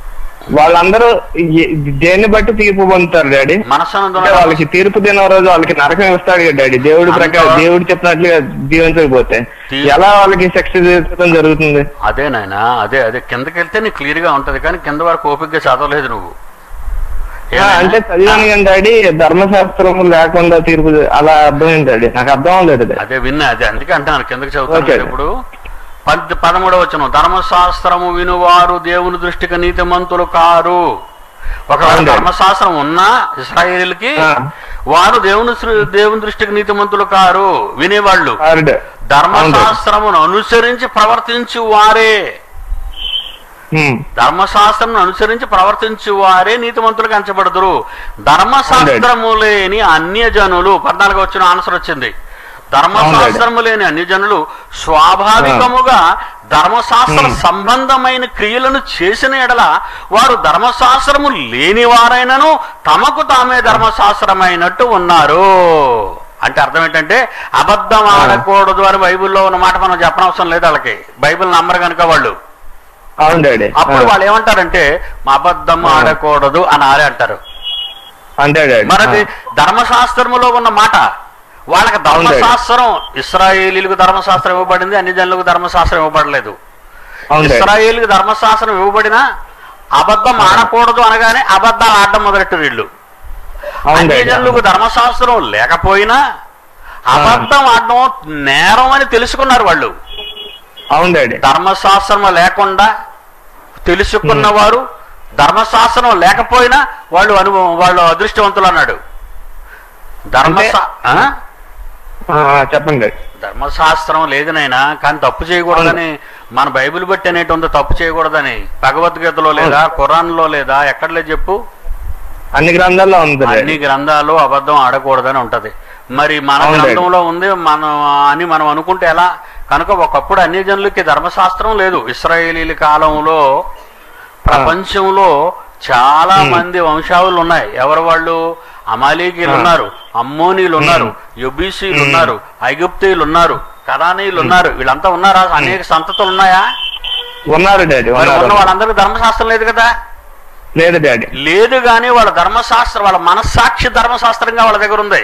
వాళ్ళందరూ దేన్ని బట్టి తీర్పు పొందుతారు డాడీ? అంటే వాళ్ళకి తీర్పు దిన రోజు వాళ్ళకి నరకం ఇస్తాడు కదా డాడీ, దేవుడి ప్రకారం దేవుడు చెప్పినట్లుగా జీవించకపోతే ఎలా వాళ్ళకి శిక్ష తీర్చడం జరుగుతుంది? అదే నాయనా, అదే అదే కిందకి వెళ్తే నీకు క్లియర్ గా ఉంటది, కానీ కింద వరకు ఓపికగా చదవలేదు నువ్వు. అంటే చదివాను కానీ డాడీ ధర్మశాస్త్రం లేకుండా తీర్పు అలా అర్థమైంది డాడీ, నాకు అర్థం అవ్వలేదు. అదే విన్నా, అదే అందుకే అంటున్నాను కిందకి చదువుతాను. ఇప్పుడు 13వ వచనం, ధర్మశాస్త్రము వినువారు దేవుని దృష్టికి నీతిమంతులు కారు. ఒకవేళ ధర్మశాస్త్రం ఉన్నా ఇశ్రాయేలుకి, వారు దేవుని దృష్టికి నీతిమంతులు కారు. వినేవాళ్ళు ధర్మశాస్త్రమును అనుసరించి ప్రవర్తించు వారే, ధర్మశాస్త్రం అనుసరించి ప్రవర్తించు వారే నీతిమంతులకు ఎంచబడదురు. ధర్మశాస్త్రము లేని అన్యజనులు, 14వ వచనం ఆన్సర్ వచ్చింది. ధర్మశాస్త్రము లేని అన్యజనులు స్వాభావికముగా ధర్మశాస్త్ర సంబంధమైన క్రియలను చేసిన ఎడల వారు ధర్మశాస్త్రము లేని వారైనను తమకు తామే ధర్మశాస్త్రమైనట్టు ఉన్నారు. అంటే అర్థం ఏంటంటే అబద్ధం ఆడకూడదు అని బైబిల్లో ఉన్న మాట మనం చెప్పనవసరం లేదు వాళ్ళకి, బైబిల్ నమ్మరు కనుక వాళ్ళు. అప్పుడు వాళ్ళు ఏమంటారంటే మా అబద్ధం ఆడకూడదు అని ఆడే అంటారు. మరి ధర్మశాస్త్రములో ఉన్న మాట వాళ్ళకి ధర్మశాస్త్రం, ఇశ్రాయేలీలకు ధర్మశాస్త్రం ఇవ్వబడింది, అన్ని జనులకు ధర్మశాస్త్రం ఇవ్వబడలేదు. ఇశ్రాయేలుకి ధర్మశాస్త్రం ఇవ్వబడినా అబద్ధం ఆడకూడదు అనగానే అబద్ధాలు ఆడడం మొదలెట్టు వీళ్ళు. అన్ని జనులకు ధర్మశాస్త్రం లేకపోయినా అబద్ధం ఆడడం నేరం అని తెలుసుకున్నారు వాళ్ళు. ధర్మశాస్త్రం లేకుండా తెలుసుకున్నవారు, ధర్మశాస్త్రం లేకపోయినా వాళ్ళు అదృష్టవంతులు అన్నాడు. చెప్పండి. ధర్మశాస్త్రం లేదనైనా కానీ తప్పు చేయకూడదని మన బైబిల్ బట్టి అనేటి ఉందో, తప్పు చేయకూడదని భగవద్గీతలో లేదా ఖురాన్లో లేదా ఎక్కడ లేదు చెప్పు? అన్ని గ్రంథాల్లో ఉంది. అన్ని గ్రంథాల్లో అబద్ధం ఆడకూడదని ఉంటది. మరి మన గ్రంథంలో ఉంది అని మనం అనుకుంటే ఎలా? కనుక ఒకప్పుడు అన్ని జనులకి ధర్మశాస్త్రం లేదు. ఇశ్రాయేలీల కాలంలో ప్రపంచంలో చాలా మంది వంశావళులు ఉన్నాయి. ఎవరు వాళ్ళు? అమాలీకీలు ఉన్నారు, అమ్మోనీలు ఉన్నారు, యొబీసీలు ఉన్నారు, ఐగుప్తీయులు ఉన్నారు, కనానీయులు ఉన్నారు. వీళ్ళంతా ఉన్నారా? అనేక సంతతులు ఉన్నాయా? ఉన్నారు డాడీ. వాళ్ళందరికీ ధర్మశాస్త్రం లేదు కదా? లేదు డాడీ. లేదు, కానీ వాళ్ళ ధర్మశాస్త్రం, వాళ్ళ మనస్సాక్షి ధర్మశాస్త్రంగా వాళ్ళ దగ్గర ఉంది.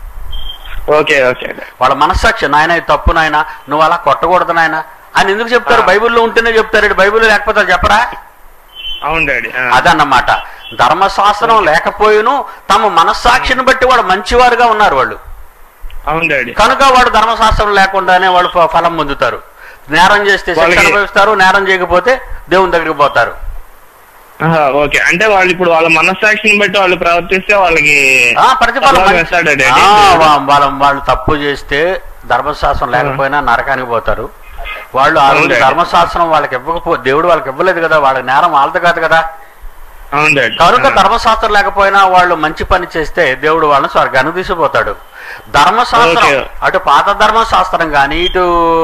వాళ్ళ మనస్సాక్షి, నాయన ఇది తప్పు నాయన, నువ్వు అలా కొట్టకూడదు నాయన అని ఎందుకు చెప్తారు? బైబిల్లో ఉంటేనే చెప్తారు, బైబిల్లో లేకపోతే చెప్పరా? అవును డాడీ. అదన్నమాట. ధర్మశాస్త్రం లేకపోయిను తమ మనస్సాక్షిని బట్టి వాళ్ళు మంచివారుగా ఉన్నారు వాళ్ళు. అవును డాడీ. కనుక వాడు ధర్మశాస్త్రం లేకుండానే వాళ్ళు ఫలం పొందుతారు. నేరం చేస్తే శిక్ష అనుభవిస్తారు, నేరం చేయకపోతే దేవుని దగ్గరికి పోతారు. ఓకే, అంటే వాళ్ళు ఇప్పుడు వాళ్ళ మనస్సాక్షిని బట్టి వాళ్ళు ప్రవర్తిస్తే వాళ్ళకి ప్రతిఫలం. వాళ్ళు తప్పు చేస్తే ధర్మశాస్త్రం లేకపోయినా నరకానికి పోతారు. వాళ్ళు ఆ రోజు ధర్మశాస్త్రం వాళ్ళకి దేవుడు వాళ్ళకి ఇవ్వలేదు కదా, వాళ్ళకి నేరం వాళ్ళది కాదు కదా. కనుక ధర్మశాస్త్రం లేకపోయినా వాళ్ళు మంచి పని చేస్తే దేవుడు వాళ్ళని స్వర్గానికి తీసుకుపోతాడు. ధర్మశాస్త్రం అటు పాత ధర్మశాస్త్రం కానీ ఇటు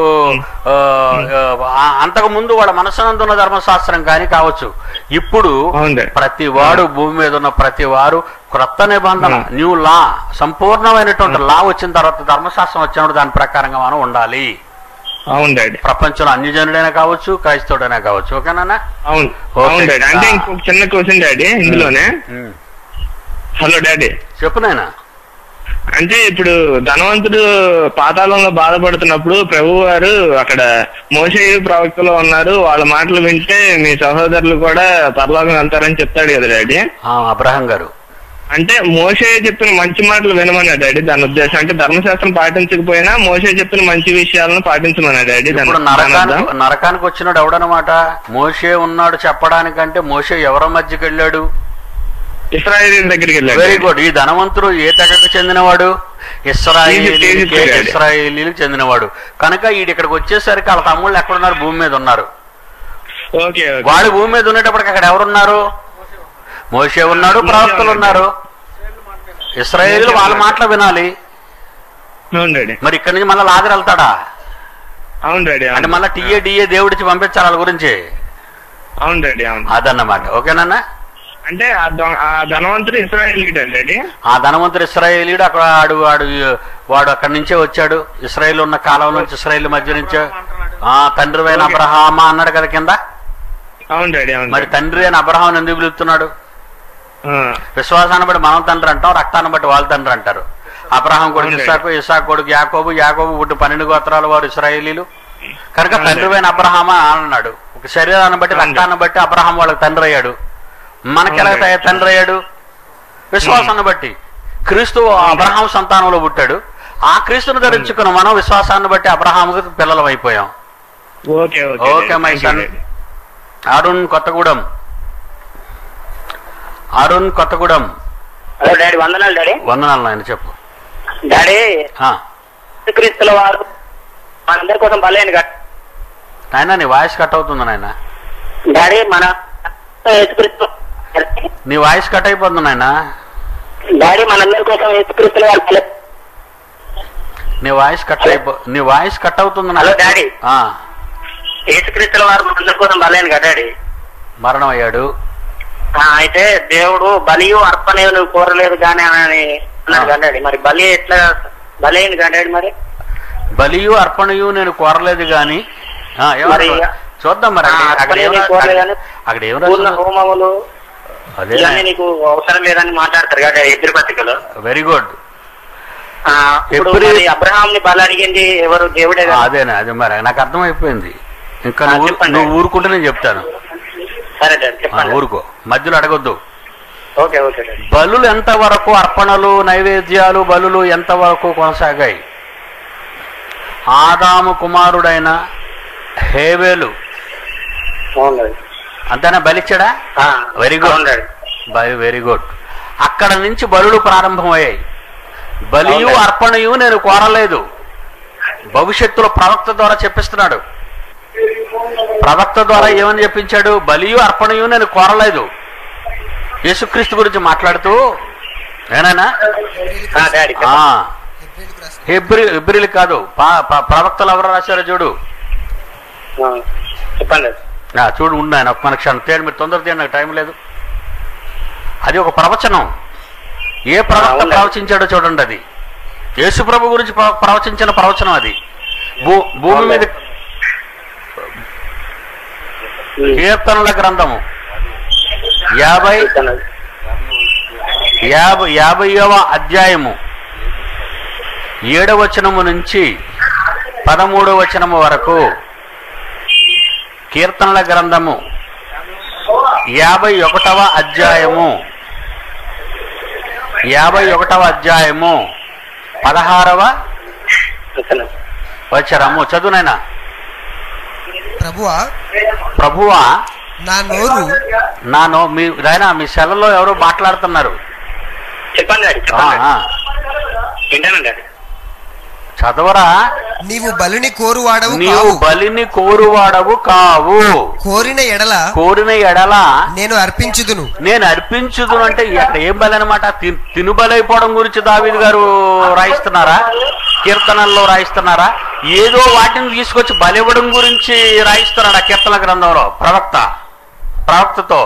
అంతకు ముందు వాళ్ళ మనసునందు ఉన్న ధర్మశాస్త్రం కానీ కావచ్చు. ఇప్పుడు ప్రతి వాడు, భూమి మీద ఉన్న ప్రతి వారు క్రొత్త నిబంధన, న్యూ లా, సంపూర్ణమైనటువంటి లా వచ్చిన తర్వాత, ధర్మశాస్త్రం వచ్చినప్పుడు దాని ప్రకారంగా మనం ఉండాలి. ప్రపంచంలో అన్ని జనుడైనా కావచ్చు, క్రైస్తవుడైనా కావచ్చు. ఓకేనా? అంటే ఇంకొక చిన్న క్వశ్చన్ డాడీ ఇందులోనే. Hello daddy. చెప్పు నాయనా. అంటే ఇప్పుడు ధనవంతుడు పాతాళంలో బాధపడుతున్నప్పుడు ప్రభు వారు అక్కడ మోషే ప్రవక్తలో ఉన్నారు, వాళ్ళ మాటలు వింటే మీ సహోదరులు కూడా పరలోకం వెళ్తారని చెప్తాడు కదా డాడీ అబ్రహాం గారు. అంటే మోషే చెప్పిన మంచి మాటలు వినమన్నా డాడీ దాని ఉద్దేశం? అంటే ధర్మశాస్త్రం పాటించకపోయినా మోషే చెప్పిన మంచి విషయాలను పాటించమన్నా డాడీ? నరకానికి వచ్చినాడు ఎవడనమాట? మోషే ఉన్నాడు చెప్పడానికంటే మోషే ఎవరి మధ్యకి వెళ్ళాడు? ఇశ్రాయేలీయుల దగ్గరికి వెళ్ళాడు. Very good. ఈ ధనవంతుడు ఏ తెగకు చెందినవాడు? ఇశ్రాయేలీలకు చెందినవాడు. కనుక ఈడు ఇక్కడికి వచ్చేసరికి వాళ్ళ తమ్ముళ్ళు ఎక్కడున్నారు? భూమి మీద ఉన్నారు. వాడు భూమి మీద ఉండేటప్పటికి అక్కడ ఎవరున్నారు? మోషే ఉన్నాడు, ప్రవక్తలు ఉన్నారు. ఇశ్రాయేలీయులు వాళ్ళ మాటలు వినాలి. మరి ఇక్కడి నుంచి మళ్ళీ లాజరు వెళ్తాడా? అంటే మళ్ళీ టీఏ దేవుడికి పంపించాలి వాళ్ళ గురించి. అదన్నమాట. ఓకేనా? అంటే ఆ ధనవంతుడు ఇశ్రాయేలీయుడు అండి. ఆ ధనవంతుడు ఇశ్రాయేలీయుడు. అక్కడ వాడు అక్కడి నుంచే వచ్చాడు. ఇశ్రాయేల్ ఉన్న కాలం నుంచి, ఇశ్రాయేల్ మధ్య నుంచే తండ్రివైన అబ్రహామా అన్నాడు కదా కింద. అవును డాడీ, అవును. మరి తండ్రి అని అబ్రహాం ఎందుకు పిలుస్తున్నాడు? విశ్వాసాన్ని బట్టి మనం తండ్రి అంటాం, రక్తాన్ని బట్టి వాళ్ళు తండ్రి అంటారు. అబ్రహాం కొడుకు ఇస్సాకు, ఇస్సాకు కొడుకు యాకోబు, యాకోబు పుట్టి 12 గోత్రాల వారు ఇశ్రాయేలీలు కనుక తండ్రివైన అబ్రహామా అన్నాడు. ఒక శరీరాన్ని బట్టి రక్తాన్ని బట్టి అబ్రహాం వాళ్ళకి తండ్రి అయ్యాడు. మనకి ఎలా తండ్రి అయ్యాడు? విశ్వాసాన్ని బట్టి. క్రీస్తు అబ్రహాం సంతానంలో పుట్టాడు. ఆ క్రీస్తును ధరించుకున్న మనం విశ్వాసాన్ని బట్టి అబ్రహాముకు పిల్లలం అయిపోయాం. Okay my son. Arun Kothagudem. Arun Kothagudem. Daddy వందనాలు. డాడీ వందనాలు నాయన. చెప్పు డాడీ. క్రీస్తుల వారు మనందరి కోసం బలైన నాయన. నీ వాయిస్ కట్ అవుతుంది నాయన. డాడీ మన నీ వాయిస్ కట్ అయిపోతుంది నాయన. డాడీ మనందరి కోసం యేసుక్రీస్తుల వారు నీ వాయిస్ కట్ అవుతుంది. Hello daddy. యేసుక్రీస్తుల వారు మనందరి కోసం బలైన కదా డాడీ. మరణం అయ్యాడు. అయితే దేవుడు బలియు అర్పణ నువ్వు కోరలేదు కానీ అని అన్నాడు కదా డాడీ. మరి బలి ఎట్లా బలి అయింది కదా డాడీ? మరి బలియు అర్పణయు నేను కోరలేదు గాని చూద్దాం. మరి అక్కడ హోమములు అదే నీకు అవసరం లేదని మాట్లాడతారు కదా ఎదురు పత్రికలో. Very good. అబ్రహాం ని బలి అడిగింది ఎవరు? దేవుడే. అదేనా? అదే మరి నాకు అర్థమైపోయింది. ఇంకా నువ్వు ఊరుకుంటే నేను చెప్తాను. సరే డాడీ చెప్పండి. ఊరుకో, మధ్యలో అడగొద్దు. Okay okay. బలులు ఎంతవరకు, అర్పణలు నైవేద్యాలు బలులు ఎంతవరకు కొనసాగాయి? ఆదాము కుమారుడైన హేబేలు అంతేనా బలిచ్చాడా? Very good, very good. అక్కడ నుంచి బలులు ప్రారంభమయ్యాయి. బలియు అర్పణయు నేను కోరలేదు. భవిష్యత్తులో ప్రవక్త ద్వారా చెప్పిస్తున్నాడు. ప్రవక్త ద్వారా ఏమని చెప్పించాడు? బలియు అర్పణయు నేను కోరలేదు. యేసుక్రీస్తు గురించి మాట్లాడుతూ ఏనాయనా హెబ్రీలు కాదు, ప్రవక్తలు ఎవరు రాశారో చూడు. చెప్పండి. చూడు ఉన్నాయన ఒక క్షణం తేడు. మీరు తొందర తేడు, నాకు టైం లేదు. అది ఒక ప్రవచనం. ఏ ప్రవక్త ప్రవచించాడో చూడండి. అది యేసు ప్రభు గురించి ప్రవచించిన ప్రవచనం. అది భూమి మీద కీర్తనల గ్రంథము 50వ అధ్యాయము 7వ వచనము నుంచి 13వ వచనము వరకు. కీర్తనల గ్రంథము 51వ అధ్యాయము 16వ వచనము. చదువునైనా. ప్రభువా మీ సెలలో ఎవరో మాట్లాడుతున్నారు. చదవరా. నీవు బలిని కోరువాడవు కావు. కోరిన ఎడల నేను అర్పించుదును అంటే అక్కడ ఏం బలి అనమాట? తినుబలైపోవడం గురించి దావీదు గారు రాయిస్తున్నారా? కీర్తనల్లో రాయిస్తున్నారా? ఏదో వాటిని తీసుకొచ్చి బలివ్వడం గురించి రాయిస్తున్నాడు ఆ కీర్తన గ్రంథంలో ప్రవక్తతో.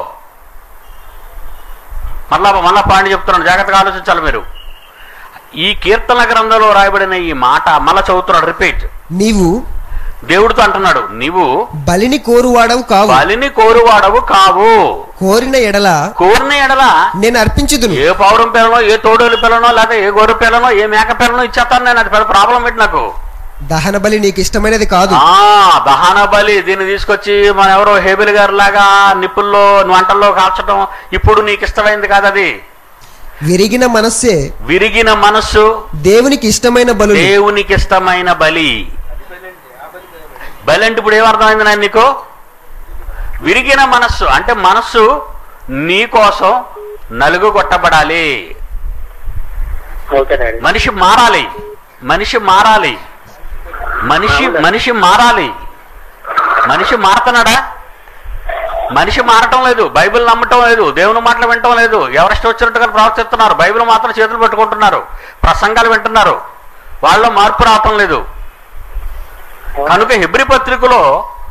మళ్ళా పాయింట్ చెప్తున్నాడు, జాగ్రత్తగా ఆలోచించాలి మీరు. ఈ కీర్తన గ్రంథంలో రాయబడిన ఈ మాట మళ్ళా చదువుతున్నాడు, రిపీట్. నీవు దేవుడితో అంటున్నాడు, నీవు బలిని కోరువాడవు కావు. కోరిన ఎడల నేను అర్పించుదును. ఏ పౌరం పిల్లనో, ఏ తోడేలు పిల్లనో, లేదా ఏ గొర్రె పిల్లనో, ఏ మేక పిల్లనో ఇచ్చేస్తాను నేను. అది పెద్ద ప్రాబ్లం పెట్టి నాకు. దహన బలి నీకు ఇష్టమైనది కాదు. దహన బలి దీన్ని తీసుకొచ్చి మన ఎవరో హేబెల్ గారి లాగా నిప్పుల్లో వంటల్లో కాల్చడం ఇప్పుడు నీకు ఇష్టమైంది కాదు. అది విరిగిన మనస్సు దేవునికి ఇష్టమైన బలి. బలి అంటే ఇప్పుడు ఏమర్థమైంది నాయన నీకు? విరిగిన మనస్సు అంటే మనస్సు నీ కోసం నలుగు కొట్టబడాలి. మనిషి మారాలి. మనిషి మారుతున్నాడా? మనిషి మారటం లేదు. బైబిల్ నమ్మటం లేదు. దేవుని మాటలు వినటం లేదు. ఎవరిష్టం వచ్చినట్టుగా ప్రవర్తిస్తున్నారు. బైబిల్ మాత్రం చేతులు పట్టుకుంటున్నారు. ప్రసంగాలు వింటున్నారు. వాళ్ళలో మార్పు రావటం లేదు. కనుక హెబ్రీ పత్రికలో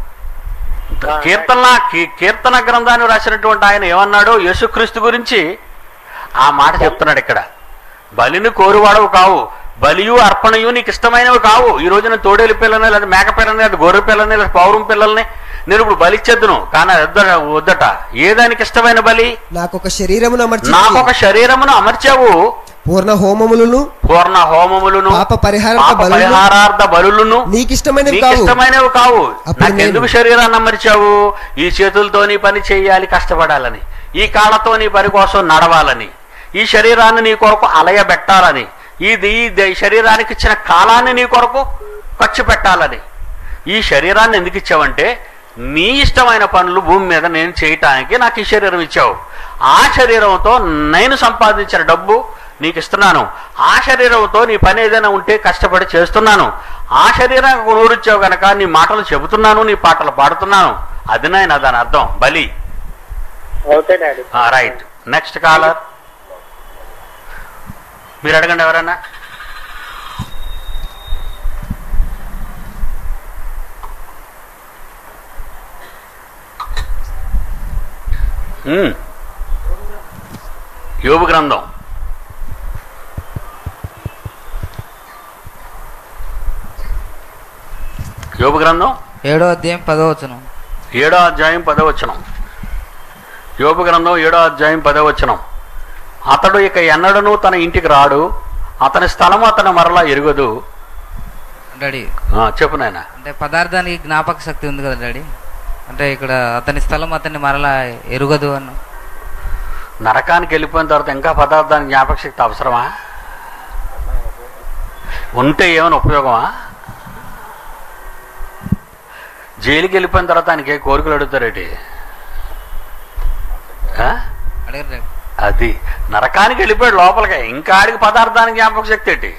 కీర్తన గ్రంథాన్ని రాసినటువంటి ఆయన ఏమన్నాడు? యేసుక్రీస్తు గురించి ఆ మాట చెప్తున్నాడు ఇక్కడ. బలిని కోరువాడవు కావు, బలియు అర్పణయు నీకు ఇష్టమైనవి కావు. ఈ రోజున తోడేలు పిల్లని, లేదా మేక పిల్లని, లేదా గొర్రె పిల్లని, లేదా పౌరం పిల్లల్ని నేను ఇప్పుడు బలి ఇచ్చేద్దును, కానీ వద్దట. ఏదానికి ఇష్టమైన బలి? నాకొక శరీరమును అమర్చావు, పూర్ణ హోమములను పాప పరిహారార్థ బలులను నీకిష్టమైనవి కావు. నాకెందుకు శరీరాన్ని అమర్చావు? ఈ చేతులతో నీ పని చేయాలి, కష్టపడాలని, ఈ కాళ్ళతో నీ పని కోసం నడవాలని, ఈ శరీరాన్ని నీ కొరకు అలయబెట్టాలని, ఈ శరీరానికి ఇచ్చిన కాలాన్ని నీ కొరకు ఖర్చు పెట్టాలని. ఈ శరీరాన్ని ఎందుకు ఇచ్చావంటే నీ ఇష్టమైన పనులు భూమి మీద నేను చేయటానికి నాకు ఈ శరీరం ఇచ్చావు. ఆ శరీరంతో నేను సంపాదించిన డబ్బు నీకు ఇస్తున్నాను. ఆ శరీరంతో నీ పని ఏదైనా ఉంటే కష్టపడి చేస్తున్నాను. ఆ శరీరానికి నూరిచ్చావు కనుక నీ మాటలు చెబుతున్నాను, నీ పాటలు పాడుతున్నాను. అది నాయన దాని అర్థం బలి. రైట్. నెక్స్ట్ కాలర్ మీరు అడగండి ఎవరన్నా. యోబు గ్రంథం 7వ అధ్యాయం 10వ వచనం. 7వ అధ్యాయం 10వ వచనం. యోబు గ్రంథం 7వ అధ్యాయం 10వ వచనం. అతడు ఇక ఎన్నడను తన ఇంటికి రాడు, అతని స్థలము అతను మరలా ఎరుగదు. డాడీ చెప్పు నాయన. అంటే పదార్థానికి జ్ఞాపక శక్తి ఉంది కదా డాడీ, అంటే ఇక్కడ అతని స్థలం అతన్ని మరలా ఎరుగదు అన్న. నరకానికి వెళ్ళిపోయిన తర్వాత ఇంకా పదార్థానికి జ్ఞాపక శక్తి అవసరమా? ఉంటే ఏమైనా ఉపయోగమా? జైలుకి వెళ్ళిపోయిన తర్వాత ఆయనకి కోరికలు అడుగుతారేటి? అది నరకానికి వెళ్ళిపోయాడు లోపలికి, ఇంకా ఆడికి పదార్థానికి జ్ఞాపక శక్తి ఏంటి?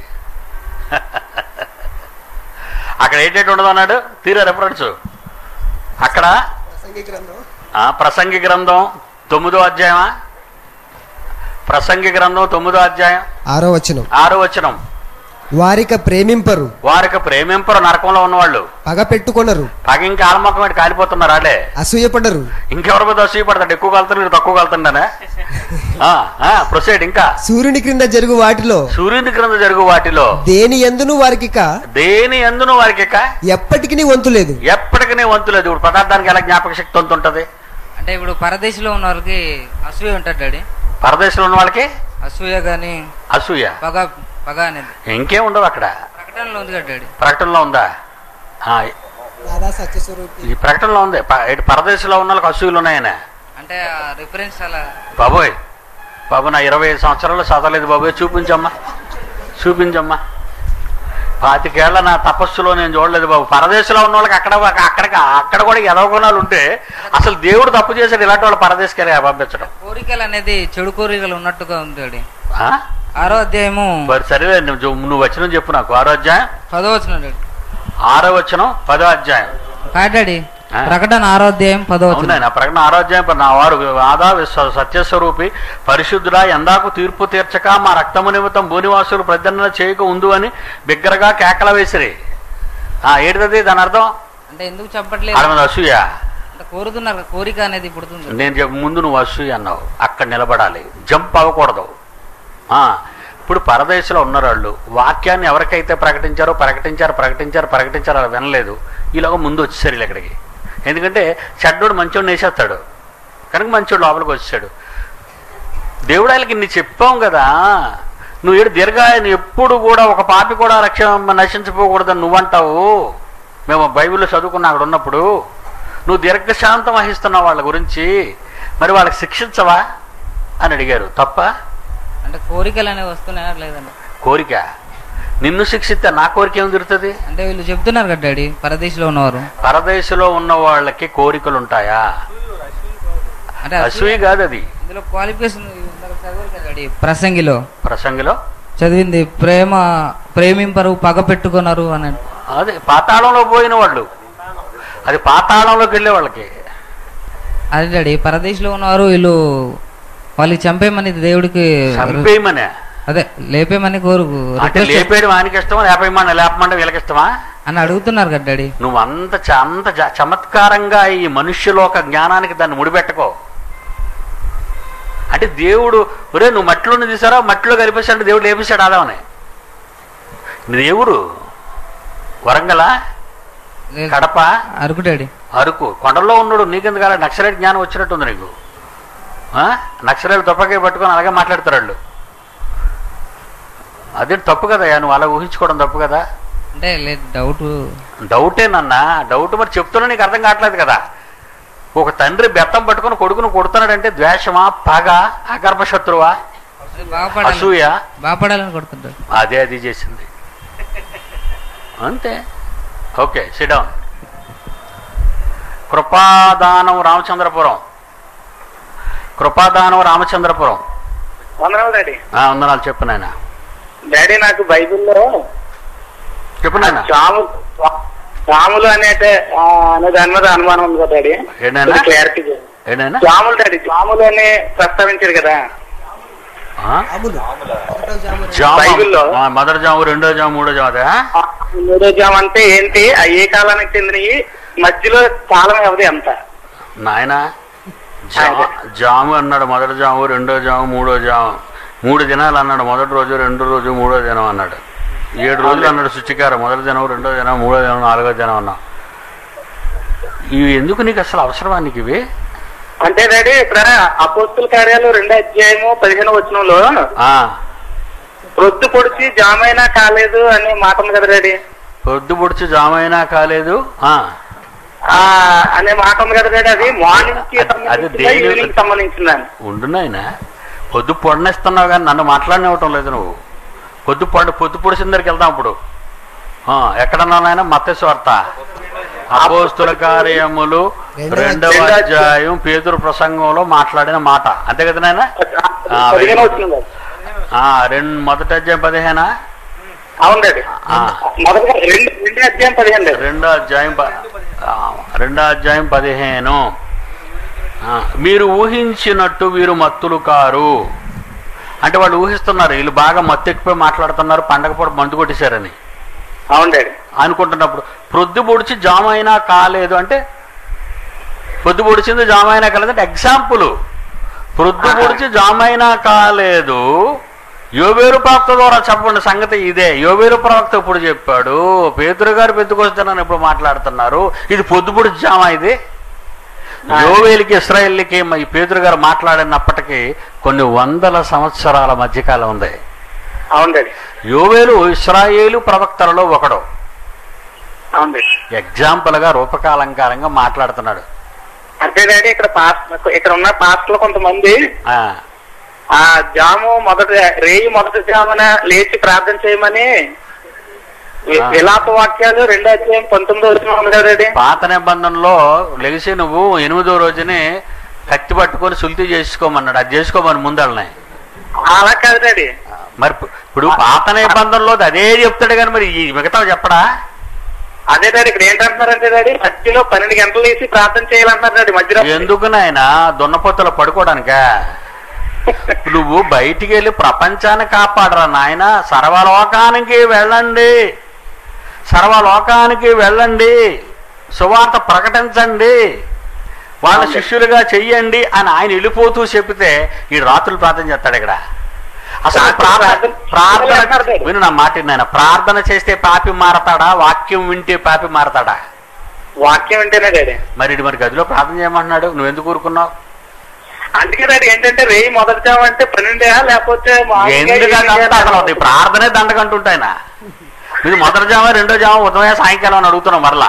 అక్కడ ఏంటంటే ఉండదు అన్నాడు. తీరా రెఫరెన్స్ అక్కడ ప్రసంగి గ్రంథం 9వ అధ్యాయమా? ప్రసంగి గ్రంథం 9వ అధ్యాయం 6వ వచనం. వారిక ప్రేమింపరు నరకంలో ఉన్నవాళ్ళు, పగ పెట్టుకున్నారు, పగ ఇంకా ఆలమొక్కం పెట్టి కాలిపోతున్నారు, అలే అసూయపడ్డరు. ఇంకెవరి మీద అసూయపడతాడు? ఎక్కువ కలుతారు, మీరు తక్కువ కలుతుండనే. ప్రొసీడ్. ఇంకా సూర్యుని క్రింద జరుగు వాటిలో దేని యందును వారికి ఎప్పటికీ వంతు లేదు. ఇప్పుడు పదార్థానికి ఎలా జ్ఞాపక శక్తి వంతు ఉంటది? అంటే ఇప్పుడు పరదేశంలో ఉన్న వాళ్ళకి అసూయ ఉంటుంది డాడీ. పరదేశంలో ఉన్న వాళ్ళకి అసూయ గాని పగ అనేది ఇంకేం ఉండవు అక్కడ. ప్రకటనలో ఉంది కదా డాడీ. ప్రకటనలో ఉందా? ఈ ప్రకటనలో ఉంది. పరదేశంలో ఉన్న వాళ్ళకి అసూయలు ఉన్నాయనే అంటే రిఫరెన్స్ అలా. బాబు నా 25 సంవత్సరాలు చదవలేదు బాబు, చూపించమ్మా 25 ఏళ్ల నా తపస్సులో నేను చూడలేదు బాబు. పరదేశంలో ఉన్న వాళ్ళకి అక్కడ కూడా ఎదవగుణాలు ఉంటే అసలు దేవుడు తప్పు చేశాడు ఇలాంటి వాళ్ళు పరదేశకి పంపించడం. కోరికలు అనేది చెడు కోరికలు ఉన్నట్టుగా ఉంది. 6వ అధ్యాయము. సరే నువ్వు వచనం చెప్పు నాకు. 6వ అధ్యాయం 10వ వచనం. 6వ వచనం 10వ అధ్యాయం కాడాడి. ప్రకటన 6వ అధ్యాయం 10వ వచనం. ప్రకటన 6వ అధ్యాయం. నా వారు ఆదా సత్యస్వరూపి పరిశుద్ధుడా, ఎందాకు తీర్పు తీర్చక మా రక్తము నిమిత్తం భూనివాసులు ప్రదర్శన చేయక ఉందు అని బిగ్గరగా కేకల వేసిరి. ఏంటిది దాని అర్థం? అంటే ఎందుకు చెప్పట్లేదు? అసూయ కోరుతున్నారు, కోరిక అనేది పుడుతుంది. నేను ముందు నువ్వు అసూయ అన్నావు, అక్కడ నిలబడాలి, జంప్ అవ్వకూడదు. ఇప్పుడు పరదేశంలో ఉన్న వాళ్ళు వాక్యాన్ని ఎవరికైతే ప్రకటించారో అలా వినలేదు. ఈలోగా ముందు వచ్చేసారు వీళ్ళు ఇక్కడికి. ఎందుకంటే చెడ్డోడు మంచోడు వేసేస్తాడు కనుక మంచోడు లోపలికి వచ్చాడు. దేవుడు వాళ్ళకి నీ చెప్పాం కదా, నువ్వు నువ్వు ఎప్పుడు కూడా ఒక పాపి కూడా నశించిపోకూడదని నువ్వంటావు. మేము బైబిల్లో చదువుకున్న అక్కడ ఉన్నప్పుడు నువ్వు దీర్ఘశాంతం వహిస్తున్నావు వాళ్ళ గురించి, మరి వాళ్ళకి శిక్షించవా అని అడిగారు. తప్ప అంటే కోరికలు అనేవి వస్తున్నాయా లేదండి? కోరిక నిన్ను శిక్షిస్తే నా కోరిక ఏమి తిరుగుతుంది? అంటే వీళ్ళు చెప్తున్నారు కదా డాడీ, పరదేశంలో ఉన్న వాళ్ళకి కోరికలు ఉంటాయా? అంటే అసూయ కాదు అది. ఇందులో క్వాలిఫికేషన్ ప్రసంగిలో చదివింది ప్రేమింపరు పగ పెట్టుకున్నారు అని. అదే పాతాళంలో పోయిన వాళ్ళు, అది పాతాళంలోకి వెళ్ళే వాళ్ళకి. అదే డాడీ, పరదేశంలో ఉన్నవారు వీళ్ళు వాళ్ళకి చంపేయమని దేవుడికి అదే లేపేమని లేపేయడం ఆయనకి ఇష్టమా, లేపమంటే వీళ్ళకి ఇష్టమా అని అడుగుతున్నారు కదా డాడీ. నువ్వు అంత చమత్కారంగా ఈ మనుష్యలోక జ్ఞానానికి దాన్ని ముడిపెట్టుకో. అంటే దేవుడు ఒరే నువ్వు మట్టిలోని తీసారా, మట్టిలో కలిపేశాడు దేవుడు లేపేశాడు ఆదామని. దేవుడు వరంగలా కడప అరకు డాడీ. అరకు కొండల్లో ఉన్నాడు. నీకెందుకు అలా నక్సలైట్ జ్ఞానం వచ్చినట్టుంది నీకు? నక్సలైట్ తుపాకీ పట్టుకొని అలాగే మాట్లాడతారు వాళ్ళు. అదే తప్పు కదా, నువ్వు అలా ఊహించుకోవడం తప్పు కదా. అంటే లేదు డౌటేనన్నా, డౌట్. మరి చెప్తున్నా నీకు అర్థం కావట్లేదు కదా. ఒక తండ్రి బెత్తం పట్టుకుని కొడుకును కొడుతున్నాడంటే ద్వేషమా, పగ, అగర్భశత్రువా, అసూయ? బాపడాలని కొడుకుంటాడు. అది చేసింది అంతే. Okay, sit down. Krupadanam Ramachandrapuram. Krupadanam Ramachandrapuram. వందనాలు డాడీ. వందనాలు. చెప్పు నాయన. డాడీ నాకు బైబిల్లో చెప్పు నాయన. స్వాములు అనే దాని మీద అనుమానం ఉంది కదా డాడీ. క్లారిటీ స్వాములు డాడీ, స్వాములు అని ప్రస్తావించారు కదా బైబిల్లో. మొదటి జాము, రెండో జాము, మూడో జాము. అదే మూడో జాము అంటే ఏంటి? ఏ కాలానికి చెందినవి? మధ్యలో కాలం వ్యవధి ఎంత నాయన? జాము అన్నాడు. మొదటి జాము, రెండో జాము, మూడో జాము. 3 దినాలు అన్నాడు. మొదటి రోజు, రెండో రోజు, మూడో దినం అన్నాడు. 7 రోజులు అన్నాడు శుచికారం. మొదటి దినం, రెండో దినం, మూడో దినం, నాలుగో దినం అన్నాం. ఇవి ఎందుకు నీకు అసలు అవసరమా నీకు ఇవి? అంటే డాడీ ఇక్కడ అపోస్తుల కార్యాలు 2వ అధ్యాయము 15వ వచనంలో ప్రొద్దు పొడిచి జామైనా కాలేదు అనే మాట ఉంది కదా డాడీ. ప్రొద్దు పొడిచి జామైనా కాలేదు అనే మాట ఉంది కదా డాడీ. అది మార్నింగ్ కి సంబంధించిందని. ఉండున్నాయన పొద్దు పొడనిస్తున్నావు కానీ నన్ను మాట్లాడినివ్వటం లేదు నువ్వు. పొద్దు పొడిచిన దగ్గరికి వెళ్దాం ఇప్పుడు. ఎక్కడన్నా నాయన? మత్తయి సువార్త, అపోస్తుల కార్యములు 2వ అధ్యాయం పేతురు ప్రసంగంలో మాట్లాడిన మాట అంతే కదా నాయన? మొదటి అధ్యాయం 15. అవును డాడీ. 2వ అధ్యాయం 15. మీరు ఊహించినట్టు వీరు మత్తులు కారు. అంటే వాళ్ళు ఊహిస్తున్నారు వీళ్ళు బాగా మత్తు ఎక్కిపోయి మాట్లాడుతున్నారు, పండగ పూట మందు కొట్టేశారని. అవును డాడీ. అనుకుంటున్నప్పుడు ప్రొద్దు పొడిచి జామ అయినా కాలేదు అంటే పొద్దు పొడిచింది జామ అయినా కాలేదు అంటే ఎగ్జాంపుల్. ప్రొద్దు పొడిచి జామ అయినా కాలేదు. యోవేలు ప్రవక్త ద్వారా చెప్పండి సంగతి ఇదే. యోవేలు ప్రవక్త ఇప్పుడు చెప్పాడు. పేతురు గారు పెద్దకొస్తానని ఇప్పుడు మాట్లాడుతున్నారు. ఇది పొద్దు పొడిచి జామ. ఇది యోవేలుకి ఇశ్రాయేలుకి ఈ పేతురు గారు మాట్లాడినప్పటికీ కొన్ని వందల సంవత్సరాల మధ్యకాలం ఉంది. యోవేలు ఇశ్రాయేలు ప్రవక్తలలో ఒకడు. ఎగ్జాంపుల్ గా రూపకాలంకారంగా మాట్లాడుతున్నాడు. అంటే డాడీ ఇక్కడ ఉన్న పాస్టర్లు కొంతమంది జాము మొదటి జామున లేచి ప్రార్థన చేయమని విలాప వాక్యాలు 2వ అధ్యాయం 19వ వచనం ఉంది కదా. పాత నిబంధనలో లెగిసి నువ్వు 8వ రోజుని కత్తి పట్టుకొని సుల్తి చేసుకోమన్నాడు. అది చేసుకోమని ముందళ్ళని. అలా కాదు డాడీ. మరి ఇప్పుడు పాత నిబంధనలో అదే చెప్తాడు కానీ మరి ఈ మిగతా చెప్పడా? అదే డాడీ ఇక్కడ ఏంటంటున్నారంటే డాడీ మధ్యలో 12 గంటలు వేసి ప్రార్థన చేయాలంటారు డాడీ మధ్యలో. ఎందుకు నాయన? దున్నపోతలో పడుకోవడానిక? నువ్వు బయటికి వెళ్ళి ప్రపంచాన్ని కాపాడరా నాయన. సర్వలోకానికి వెళ్ళండి, సర్వలోకానికి వెళ్ళండి, సువార్త ప్రకటించండి, వాళ్ళ శిష్యులుగా చెయ్యండి అని ఆయన వెళ్ళిపోతూ చెప్తే ఈ రాత్రులు ప్రార్థన చేస్తాడు ఇక్కడ. అసలు ప్రార్థన విను నా మాట. నాయన ప్రార్థన చేస్తే పాపి మారతాడా? వాక్యం వింటే పాపి మారతాడా? వాక్యం వింటేనే డాడీ. మరి గదిలో ప్రార్థన చేయమంటున్నాడు, నువ్వెందుకు ఊరుకున్నావు? అందుకే డాడీ ఏంటంటే రేయి మొదటి జాము అంటే 12 లేకపోతే ఎందుకంటే ప్రార్థనే దండకంటుంటాయన. ఇది మొదటి జామ, రెండో జామ, ఉదయం, సాయంకాలం అని అడుగుతున్నావు. మరలా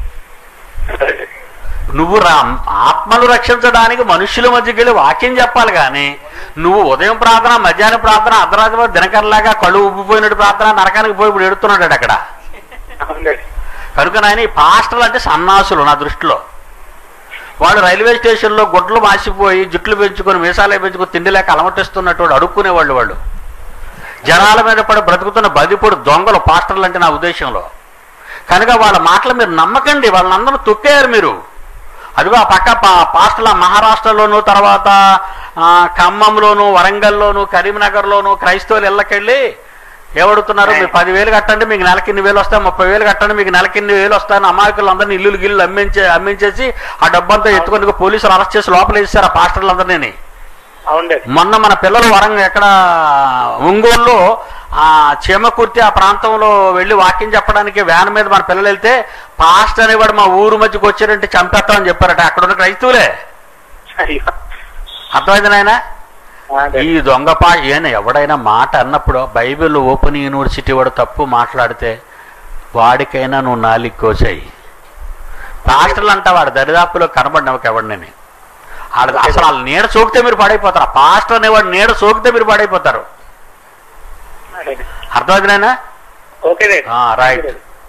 నువ్వు ఆత్మలు రక్షించడానికి మనుషుల మధ్యకి వెళ్ళి వాక్యం చెప్పాలి కానీ నువ్వు ఉదయం ప్రార్థన, మధ్యాహ్నం ప్రార్థన, అర్ధరాత్రి దినకరలాగా కళ్ళు ఉబ్బిపోయినట్టు ప్రార్థన నరకానికి పోయి ఇప్పుడు ఎడుతున్నాడు అక్కడ. కనుక నాయన ఈ పాస్టర్లు అంటే సన్నాసులు నా దృష్టిలో. వాడు రైల్వే స్టేషన్లో గుడ్లు మాసిపోయి జుట్లు పెంచుకొని మీసాలే పెంచుకొని తిండి లేక అలమటిస్తున్నట్టు అడుక్కునేవాళ్ళు. వాళ్ళు జనాల మీద పడి బ్రతుకుతున్న బదిపొడి దొంగలు పాస్టర్లు అంటే నా ఉద్దేశంలో. కనుక వాళ్ళ మాటలు మీరు నమ్మకండి. వాళ్ళందరూ తొక్కారు మీరు. అదిగో ఆ పక్క పాస్టర్ల మహారాష్ట్రలోను, తర్వాత ఖమ్మంలోను, వరంగల్లోను, కరీంనగర్లోను క్రైస్తవులు ఇళ్ళకెళ్ళి ఏమడుతున్నారు? మీరు 10,000 కట్టండి మీకు నెలకి ఇన్ని వేలు వస్తాయి, 30,000 కట్టండి మీకు నెలకి ఇన్ని వేలు వస్తాయని అమాయకులందరినీ ఇల్లు గిల్లు అమ్మించేసి ఆ డబ్బంతా ఎత్తుకొని పోలీసులు అరెస్ట్ చేసి లోపల వేసారు ఆ పాస్టర్లందరినీ. మొన్న మన పిల్లలు ఎక్కడ ఒంగోలులో ఆ చీమకుర్తి ఆ ప్రాంతంలో వెళ్ళి వాక్యం చెప్పడానికి వ్యాన్ మీద మన పిల్లలు వెళ్తే పాస్టర్ అనేవాడు మా ఊరు మధ్యకి వచ్చారంటే చంపేస్తామని చెప్పారట. అక్కడ ఉన్న క్రైస్తవులే. అర్థమైంది నాయన. ఈ దొంగ ఎవడైనా మాట అన్నప్పుడు బైబిల్ ఓపెన్ యూనివర్సిటీ వాడు తప్పు మాట్లాడితే వాడికైనా నువ్వు నాలుగు కోసాయి. పాస్టర్లు అంటా వాడు దరిదాపులో కనబడినవకి ఎవడిని అసలు వాళ్ళు నీడ సోకితే మీరు పాడైపోతారు. ఆ పాస్టర్ అనేవాడు నీడ సోకితే మీరు పాడైపోతారు. అర్థమైంది నాయన. రైట్.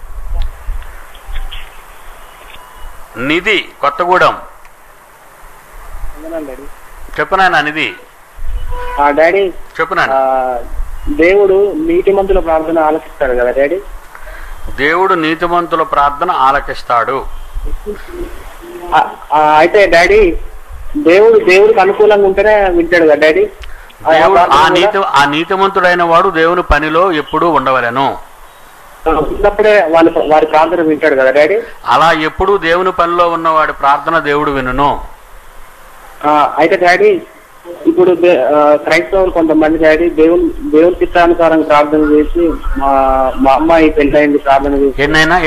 నిధి కొత్తగూడెం చెప్పు నాయన. నిధి డాడీ చెప్పు నాయన. దేవుడు నీతిమంతుల ప్రార్థన ఆలకిస్తాడు కదా డాడీ? దేవుడు నీతిమంతుల ప్రార్థన ఆలకిస్తాడు. అయితే డాడీ దేవుడికి అనుకూలంగా ఉంటేనే వింటాడు కదా డాడీ? ఆ నీతిమంతుడైన వాడు దేవుని పనిలో ఎప్పుడూ ఉండవలెను. ఉన్నప్పుడే వారి ప్రార్థన వింటాడు కదా డాడీ? అలా ఎప్పుడు దేవుని పనిలో ఉన్నవాడి ప్రార్థన దేవుడు వినును. అయితే డాడీ ఇప్పుడు క్రైస్తవులు కొంతమంది డాడీ దేవుని చిత్తానుసారం ప్రార్థన చేసి మా అమ్మాయి పెళ్ళైంది ప్రార్థన చేసి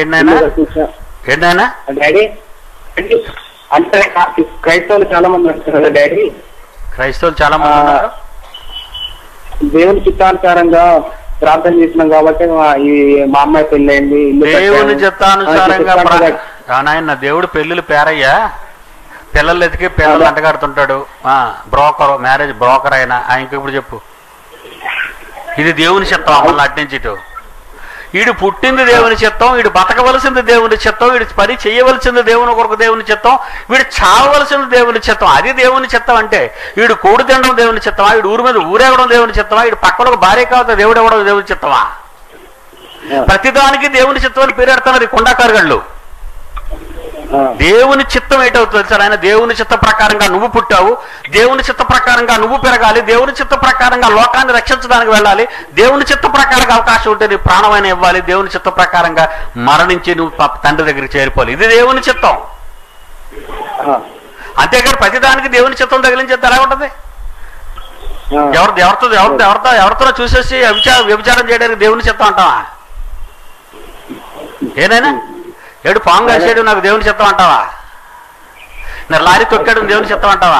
డాడీ అంటే క్రైస్తవులు చాలా మంది వస్తారు కదా డాడీ? క్రైస్తవులు చాలా మంది ఉన్నారు. దేవుని చిత్తానుసారంగా ప్రార్థన చేసినాం కాబట్టి మా అమ్మాయి పెళ్ళైంది. దేవుని చిత్తానుసారంగా నాయన దేవుడు పెళ్ళిళ్ళు పేరయ్యా. పిల్లలు ఎతికి పిల్లలు అంటగాడుతుంటాడు. బ్రోకర్, మ్యారేజ్ బ్రోకర్ అయినా ఆయనకి ఇప్పుడు చెప్పు. ఇది దేవుని చిత్తం. మళ్ళీ అట్నుంచి ఇటు వీడు పుట్టింది దేవుని చిత్తం, వీడు బతకవలసింది దేవుని చిత్తం, వీడు పని చేయవలసింది దేవుని కొరకు దేవుని చిత్తం, వీడు చావవలసింది దేవుని చిత్తం. అది దేవుని చిత్తం. అంటే వీడు కోడి తినడం దేవుని చిత్తమా? వీడు ఊరి మీద ఊరేగడం దేవుని చిత్తమా? వీడు పక్కన ఒక భార్య కావద్దు దేవుడు ఇవ్వడం దేవుని చిత్తమా? ప్రతిదానికి దేవుని చిత్తం అని పేరు పెడుతున్నారు ఈ కొండాకారుగాళ్ళు. దేవుని చిత్తం ఏంటవుతుంది సార్? ఆయన దేవుని చిత్త ప్రకారంగా నువ్వు పుట్టావు, దేవుని చిత్త ప్రకారంగా నువ్వు పెరగాలి, దేవుని చిత్త ప్రకారంగా లోకాన్ని రక్షించడానికి వెళ్ళాలి, దేవుని చిత్త ప్రకారంగా అవకాశం ఉంటే నీ ప్రాణమైన ఇవ్వాలి, దేవుని చిత్త ప్రకారంగా మరణించి నువ్వు తండ్రి దగ్గరికి చేరిపోవాలి. ఇది దేవుని చిత్తం. అంతేకాదు ప్రతిదానికి దేవుని చిత్తం తగిలించేది ఎలా ఉంటుంది? ఎవరితో చూసేసి వ్యభిచారం చేయడానికి దేవుని చిత్తం అంటావా? ఏదైనా ఏడు పాంగు వేసాడు నాకు దేవుని చిత్తం అంటావా? నేను లారీ తొక్కాడు దేవుని చిత్తం అంటావా?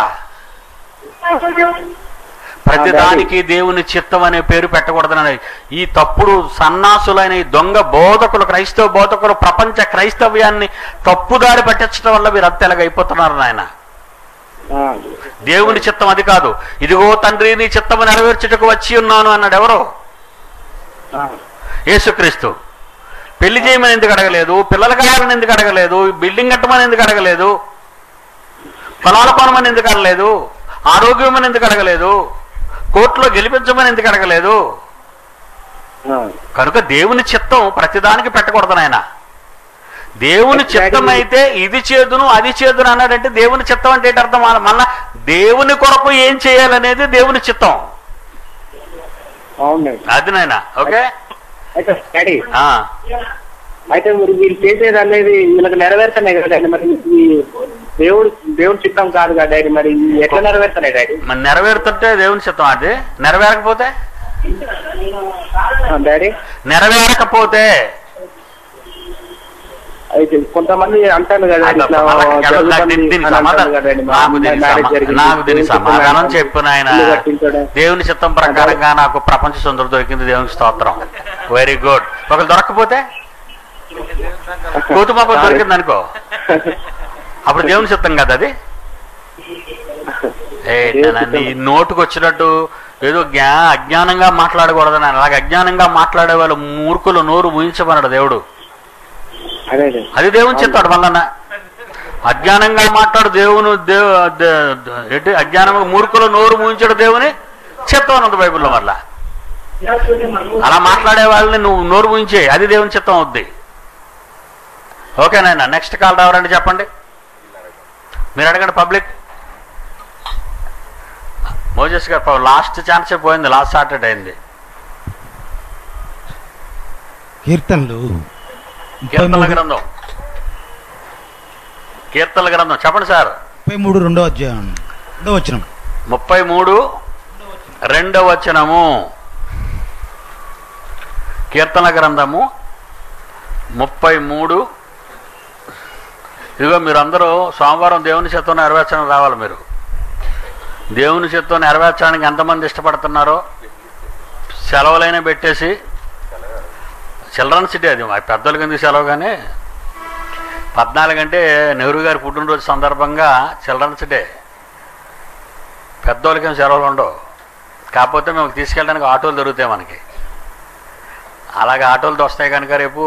ప్రతిదానికి దేవుని చిత్తం అనే పేరు పెట్టకూడదని ఈ తప్పుడు సన్నాసులైన ఈ దొంగ బోధకులు, క్రైస్తవ బోధకులు ప్రపంచ క్రైస్తవ్యాన్ని తప్పుదారి పట్టించడం వల్ల మీరు అంత ఎలాగైపోతున్నారు నాయన. దేవుని చిత్తం అది కాదు. ఇదిగో తండ్రి నీ చిత్తము నెరవేర్చుటకు వచ్చి ఉన్నాను అన్నాడు. ఎవరు? యేసుక్రీస్తు. పెళ్లి చేయమని ఎందుకు అడగలేదు? పిల్లల కావాలని ఎందుకు అడగలేదు? బిల్డింగ్ కట్టమని ఎందుకు అడగలేదు? పొలాల కొనమని ఎందుకు అడగలేదు? ఆరోగ్యమని ఎందుకు అడగలేదు? కోర్టులో గెలిపించమని ఎందుకు అడగలేదు? కనుక దేవుని చిత్తం ప్రతిదానికి పెట్టకూడదు నాయన. దేవుని చిత్తం అయితే ఇది చేదును అది చేదును అన్నాడంటే దేవుని చిత్తం అంటే ఏంటి అర్థం? మళ్ళా దేవుని కొరకు ఏం చేయాలనేది దేవుని చిత్తం. అది నాయన. ఓకే. అయితే మరి వీళ్ళు చేసేది అనేది వీళ్ళకి నెరవేరుతున్నాయి కదా డాడీ? మరి దేవుని చిత్తం కాదు కదా డాడీ? మరి ఎట్లా నెరవేరుతున్నాయి డాడీ? మరి నెరవేరుతుంటే దేవుని చిత్తం. అది నెరవేరకపోతే డాడీ నెరవేరకపోతే అయితే కొంతమంది అంటారు కదా నాకు దీని సమాధానం చెప్పు నాయన. దేవుని చిత్తం ప్రకారంగా నాకు ప్రపంచ సుందరం దొరికింది, దేవునికి స్తోత్రం. Very good. ఒకరు దొరకకపోతే కోతుమాప దొరికింది అనుకో, అప్పుడు దేవుని చిత్తం కదా అది. నీ నోటుకు వచ్చినట్టు ఏదో అజ్ఞానంగా మాట్లాడకూడదని, అలాగే అజ్ఞానంగా మాట్లాడే వాళ్ళు మూర్ఖులు నోరు ఊహించమన్నాడు దేవుడు. అది దేవుని చిత్తాడు. మళ్ళా అజ్ఞానంగా మాట్లాడు దేవుని ఏంటి అజ్ఞానంగా మూర్ఖులు నోరు మూయించాడు దేవుని చిత్తం అన్నది బైబిల్లో. మళ్ళా అలా మాట్లాడే వాళ్ళని నువ్వు నోరు మూయించే, అది దేవుని చిత్తం అవుద్ది. ఓకేనాయన. నెక్స్ట్ కాల్ రావాలండి, చెప్పండి. మీరు అడగండి పబ్లిక్. మోజెస్ గారు లాస్ట్ ఛాన్సే పోయింది, లాస్ట్ సాటర్డే అయింది. కీర్తనలు కీర్తనల గ్రంథం చెప్పండి సార్. 33 2వ వచనం. కీర్తన గ్రంథము 33. ఇదిగో మీరందరూ సోమవారం దేవుని చిత్తం నెరవేర్చడానికి రావాలి. మీరు దేవుని చిత్తం నెరవేర్చడానికి ఎంతమంది ఇష్టపడుతున్నారో సెలవులైనా పెట్టేసి, చిల్డ్రన్స్ డే అది పెద్దలకి ఎందుకు సెలవు, కానీ 14 అంటే నెహ్రూ గారి పుట్టినరోజు సందర్భంగా చిల్డ్రన్స్ డే. పెద్దోళ్ళకేం సెలవులు ఉండవు. కాకపోతే మేము తీసుకెళ్ళడానికి ఆటోలు దొరుకుతాయి మనకి. అలాగే ఆటోలతో వస్తాయి కనుక రేపు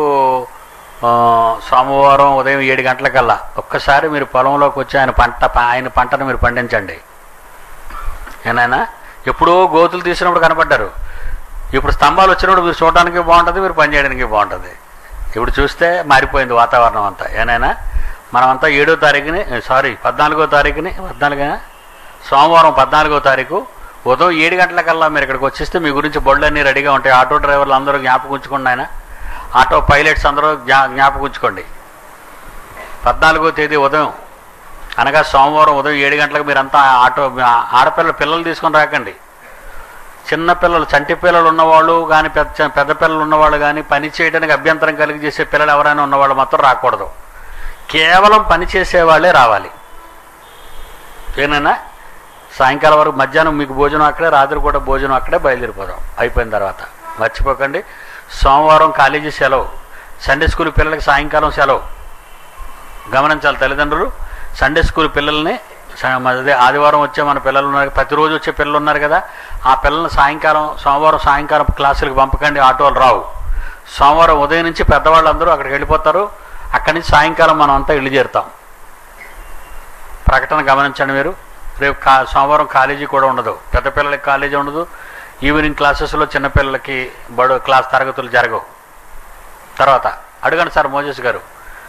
సోమవారం ఉదయం 7 గంటలకల్లా ఒక్కసారి మీరు పొలంలోకి వచ్చి ఆయన పంటను మీరు పండించండి. ఏనాయనా ఎప్పుడో గోతులు తీసినప్పుడు కనపడ్డారు. ఇప్పుడు స్తంభాలు వచ్చినప్పుడు మీరు చూడడానికి బాగుంటుంది, మీరు పని చేయడానికి బాగుంటుంది. ఇప్పుడు చూస్తే మారిపోయింది వాతావరణం అంతా. ఏనాయనా మనమంతా 7వ తారీఖుని 14వ తారీఖుని సోమవారం 14వ తారీఖు ఉదయం 7 గంటలకల్లా మీరు ఇక్కడికి వచ్చేస్తే మీ గురించి బొళ్ళన్నీ రెడీగా ఉంటాయి. ఆటో డ్రైవర్లు అందరూ జ్ఞాపకం ఉంచుకోండి. ఆయన ఆటో పైలట్స్ అందరూ జ్ఞాపకం ఉంచుకోండి. 14వ తేదీ ఉదయం అనగా సోమవారం ఉదయం 7 గంటలకు మీరంతా ఆటో పిల్లలు తీసుకొని రాకండి. చిన్న పిల్లలు, చంటి పిల్లలు ఉన్నవాళ్ళు కానీ పెద్ద పిల్లలు ఉన్నవాళ్ళు కానీ, పని చేయడానికి అభ్యంతరం కలిగి చేసే పిల్లలు ఎవరైనా ఉన్నవాళ్ళు మాత్రం రాకూడదు. కేవలం పని చేసేవాళ్ళే రావాలి. ఏనైనా సాయంకాలం వరకు మధ్యాహ్నం మీకు భోజనం అక్కడే, రాత్రి కూడా భోజనం అక్కడే, బయలుదేరిపోదాం. అయిపోయిన తర్వాత మర్చిపోకండి. సోమవారం కాలేజీ సెలవు, సండే స్కూల్ పిల్లలకి సాయంకాలం సెలవు. గమనించాలి తల్లిదండ్రులు. సండే స్కూల్ పిల్లల్ని అదే ఆదివారం వచ్చే మన పిల్లలు ఉన్నారు, ప్రతిరోజు వచ్చే పిల్లలు ఉన్నారు కదా, ఆ పిల్లల్ని సోమవారం సాయంకాలం క్లాసులకు పంపకండి. ఆటోలు రావు. సోమవారం ఉదయం నుంచి పెద్దవాళ్ళందరూ అక్కడికి వెళ్ళిపోతారు. అక్కడి నుంచి సాయంకాలం మనం అంతా ఇల్లు చేరుతాం. ప్రకటన గమనించండి మీరు. రేపు సోమవారం కాలేజీ కూడా ఉండదు. పెద్ద పిల్లలకి కాలేజీ ఉండదు. ఈవినింగ్ క్లాసెస్లో చిన్నపిల్లలకి క్లాస్ తరగతులు జరగవు. తర్వాత అడగండి సార్ మోజెస్ గారు.